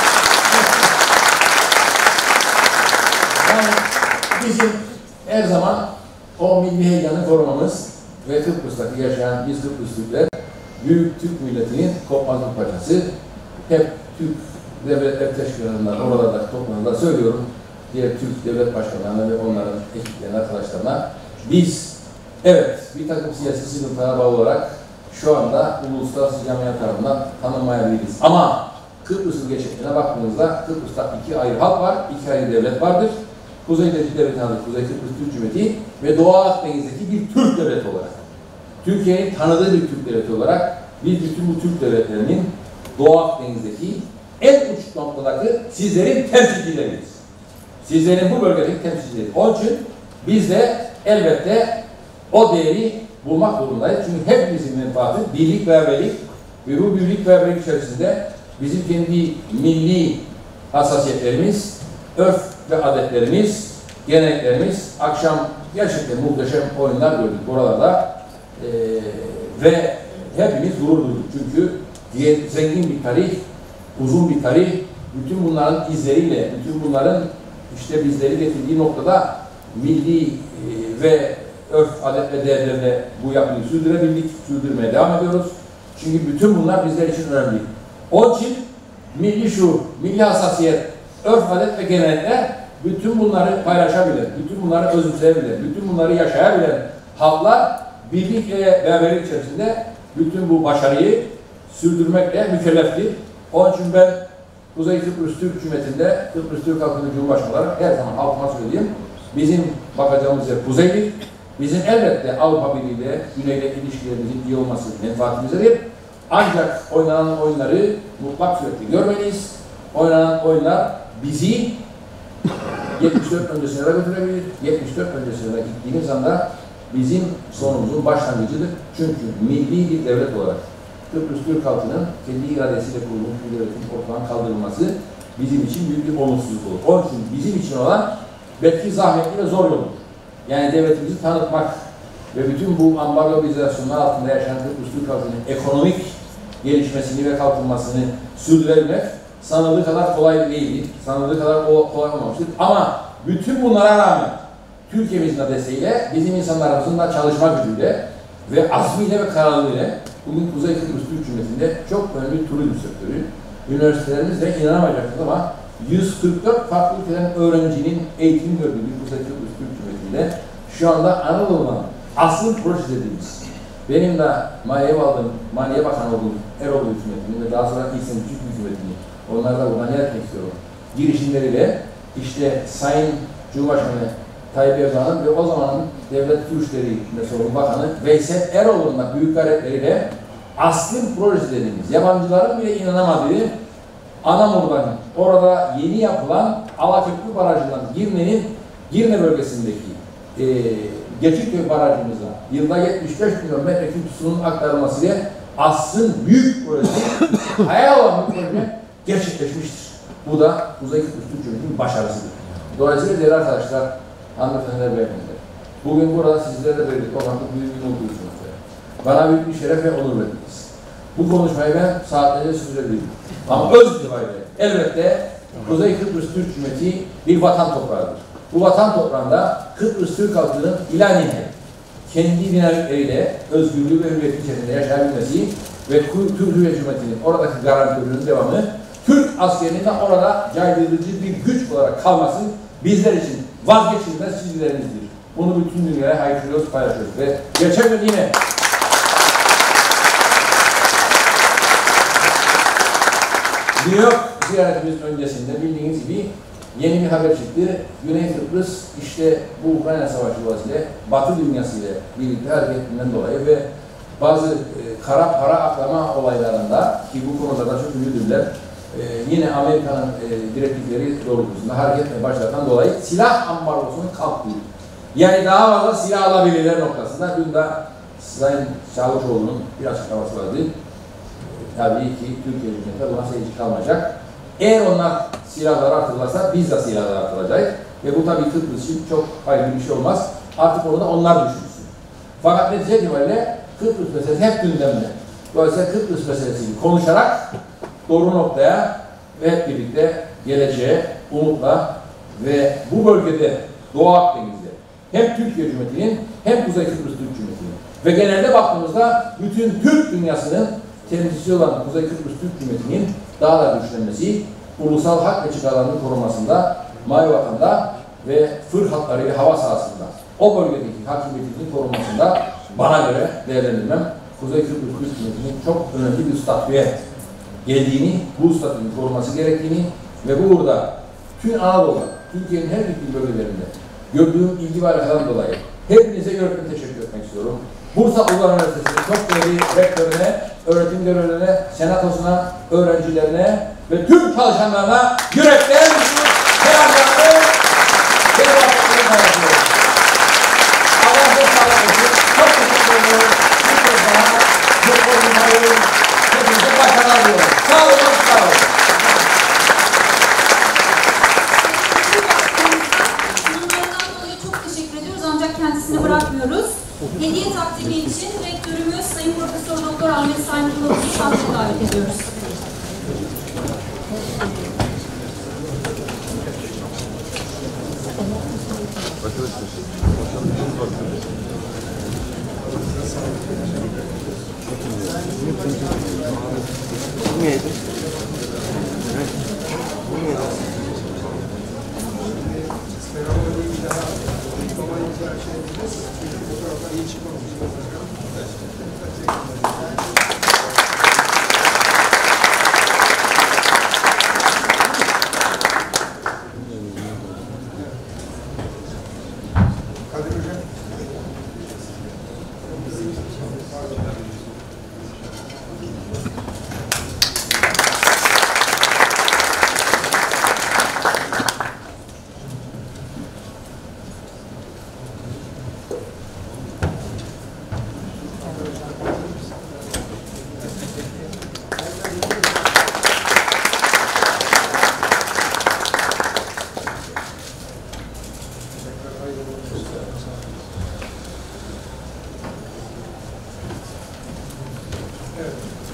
yani bizim her zaman o milli heyecanı korumamız ve Kıbrıs'taki yaşayan biz Kıbrıs Türkler, büyük Türk milletinin kopmazlık parçası. Hep Türk devletler teşkilatlarından, oralarda toplantıda söylüyorum, diğer Türk devlet başkanlarına ve onların ekiplerine, arkadaşlarına biz evet bir takım siyasi sıkıntılara bağlı olarak şu anda uluslararası camia tarafından tanınmayabiliriz. Ama Kıbrıs'ın gerçekliğine baktığımızda Kıbrıs'ta iki ayrı halk var, iki ayrı devlet vardır. Kuzey'deki devlet adı Kuzey Kıbrıs Türk Cumhuriyeti ve Doğu Akdeniz'deki bir Türk devleti olarak, Türkiye'nin tanıdığı bir Türk devleti olarak biz bütün bu Türk devletlerinin Doğu Akdeniz'deki en uç noktadaki sizlerin temsilcileriyiz. Sizlerin bu bölgedeki temsilcileri. Onun için biz de elbette o değeri bulmak zorundayız. Çünkü hepimizin menfaati birlik ve beraberlik ve bu birlik ve beraberlik içerisinde bizim kendi milli hassasiyetlerimiz, örf ve adetlerimiz, geleneklerimiz, akşam gerçekten muhteşem oyunlar gördük buralarda ee, ve hepimiz gurur duyduk. Çünkü diye zengin bir tarih, uzun bir tarih, bütün bunların izleriyle, bütün bunların işte bizleri getirdiği noktada milli e, ve örf, adet ve değerlerle bu yapıyı sürdürebildik, sürdürmeye devam ediyoruz. Çünkü bütün bunlar bizler için önemli. Onun için milli şuur, milli hassasiyet, örf, adet ve gelenekler bütün bunları paylaşabilen, bütün bunları özümseyebilen, bütün bunları yaşayabilen halklar birlik ve beraberlik içerisinde bütün bu başarıyı sürdürmekle mükelleftir. Onun için ben Kuzey Kıbrıs Türk Cumhuriyeti'nde Kıbrıs Türk Halkı'nın Cumhurbaşkanı olarak her zaman halkıma söyleyeyim. Bizim bakacağımız yer kuzeylik. Bizim elbette Avrupa Birliği ile Güney'le ilişkilerimizin iyi olması menfaatimizdedir. Ancak oynanan oyunları mutlak surette görmeliyiz. Oynanan oyunlar bizi yetmiş dört öncesine de götürebilir. yetmiş dört öncesine de gittiğimiz anda bizim sonumuzun başlangıcıdır. Çünkü milli bir devlet olarak Kıbrıs Türk halkının kendi iradesiyle kurulmuş bir devletin ortadan kaldırılması bizim için büyük bir olumsuzluk olur. Onun için bizim için olan belki zahmetli ve zor yoldur. Yani devletimizi tanıtmak ve bütün bu ambargoizasyonlar altında yaşayan Kıbrıs Türk halkının ekonomik gelişmesini ve kalkınmasını sürdürebilmek sanıldığı kadar kolay değildi. Sanıldığı kadar o kolay olmamıştır. Ama bütün bunlara rağmen Türkiye'mizin de desteğiyle, bizim insanlarımızın da çalışma gücüyle ve azmiyle ve kararlılığıyla bugün Kuzey Kıbrıs Türk Cumhuriyeti'nde çok önemli turizm sektörü. Üniversitelerimiz de inanamayacaksınız ama yüz kırk dört farklı ülkeden öğrencinin eğitim gördüğü bir Kuzey Kıbrıs Türk Cumhuriyeti'nde şu anda Anadolu'dan asıl proje dediğimiz, benim de Maliye Bakanı, Maliye Bakanı olduğum Eroğlu hükümetinin ve daha sonra İhsan Küçük hükümetinin, onları da buradan yer etmek istiyorum, girişimleriyle işte Sayın Cumhurbaşkanı Tayyip Erdoğan'ın ve o zamanın Devlet Su İşleri Sorumlu Bakanı Veysel Eroğlu'nun da büyük gayretleriyle aslın projesi dediğimiz, yabancıların bile inanamadığı Anamur'dan orada yeni yapılan Alaköprü Barajı'ndan Girne'nin Girne bölgesindeki e, Geçitköy Barajımıza yılda yetmiş beş milyon metreküp susunun aktarılmasıyla aslın büyük projesi, hayal olan bir proje gerçekleşmiştir. Bu da Kuzey Kıbrıs Türk Cumhuriyeti'nin başarısıdır. Dolayısıyla değerli arkadaşlar, hanımefendiler, beyefendiler, bugün burada sizlerle birlikte olmak büyük bir onur duyuyorsunuz. Bana büyük bir şeref ve onur verdiniz. Bu konuşmayı ben saatlerce sürdürebilirim. Ama öz itibariyle elbette Kuzey Kıbrıs Türk Cumhuriyeti bir vatan toprağıdır. Bu vatan toprağında Kıbrıs Türk halkının ilaniye kendi dinamikleriyle özgürlüğü ve hürriyeti içerisinde yaşayabilmesi ve Türk Cumhuriyeti'nin oradaki garantörlüğünün devamı, Türk askerinin de orada caydırıcı bir güç olarak kalması bizler için vazgeçilmez çizgilerimizdir. Bunu bütün dünyaya haykırıyoruz, paylaşıyoruz ve geçen gün yine New York ziyaretimiz öncesinde bildiğiniz gibi yeni bir haber çıktı. Güney Kıbrıs işte bu Ukrayna Savaşı dolayısıyla Batı dünyasıyla birlikte hareketinden dolayı ve bazı e, kara para aklama olaylarında ki bu konuda da çok ünlüdürler. E, yine Amerika'nın e, direktifleri doğrultusunda hareket başlatan dolayı silah ambargosunun kalktığı. Yani daha fazla silah alabilirler noktasında. Dün de Sayın Çavuşoğlu'nun bir açıklaması vardı. Tabii ki Türkiye hükümeti buna seyirci kalmayacak. Eğer onlar silahları artırırlarsa biz de silahları artıracağız. Ve bu tabii Kıbrıs için çok hayırlı bir şey olmaz. Artık onu da onlar düşünsün. Fakat netice itibariyle Kıbrıs meselesi hep gündemde. Dolayısıyla Kıbrıs meselesini konuşarak doğru noktaya ve hep birlikte geleceğe umutla ve bu bölgede Doğu Akdeniz'de hem Türkiye Cumhuriyeti'nin hem Kuzey Kıbrıs Türk Cumhuriyeti'nin ve genelde baktığımızda bütün Türk dünyasının temsilcisi olan Kuzey Kıbrıs Türk Cumhuriyeti'nin daha da güçlenmesi, ulusal hak ve çıkarlarının korunmasında, mavi vatanda ve fır hatları ve hava sahasında, o bölgedeki hakimiyetinin korunmasında bana göre değerlendirmem Kuzey Kıbrıs Türk Cumhuriyeti'nin çok önemli bir statüye geldiğini, bu statünün korunması gerektiğini ve burada tüm Anadolu'da, Türkiye'nin her bir bölgelerinde gördüğüm ilgi ve alakadan dolayı hepinize yürekten teşekkür etmek istiyorum. Bursa Uludağ Üniversitesi'nin çok değerli rektörüne, öğretim görevlilerine, senatosuna, öğrencilerine ve tüm çalışanlarına yürekten selamlarımı ve selamlarımı paylaşıyorum. Allah size sağlık olsun. Çok teşekkür ediyorum. Bir kez daha mutlu olmayı, hepinize başarılar diliyorum. Sağ olun, sağ olun. Sunumlarından dolayı çok teşekkür ediyoruz ancak kendisini bırakmıyoruz. Hediye takdimi için rektörümüz Sayın Profesör Doktor Ahmet Sayın Kılavuz'u sahneye davet ediyoruz. Neydi? gençlerimiz bizim fotoğraflar iyi çıkmamış. Kadir Hocam. Evet.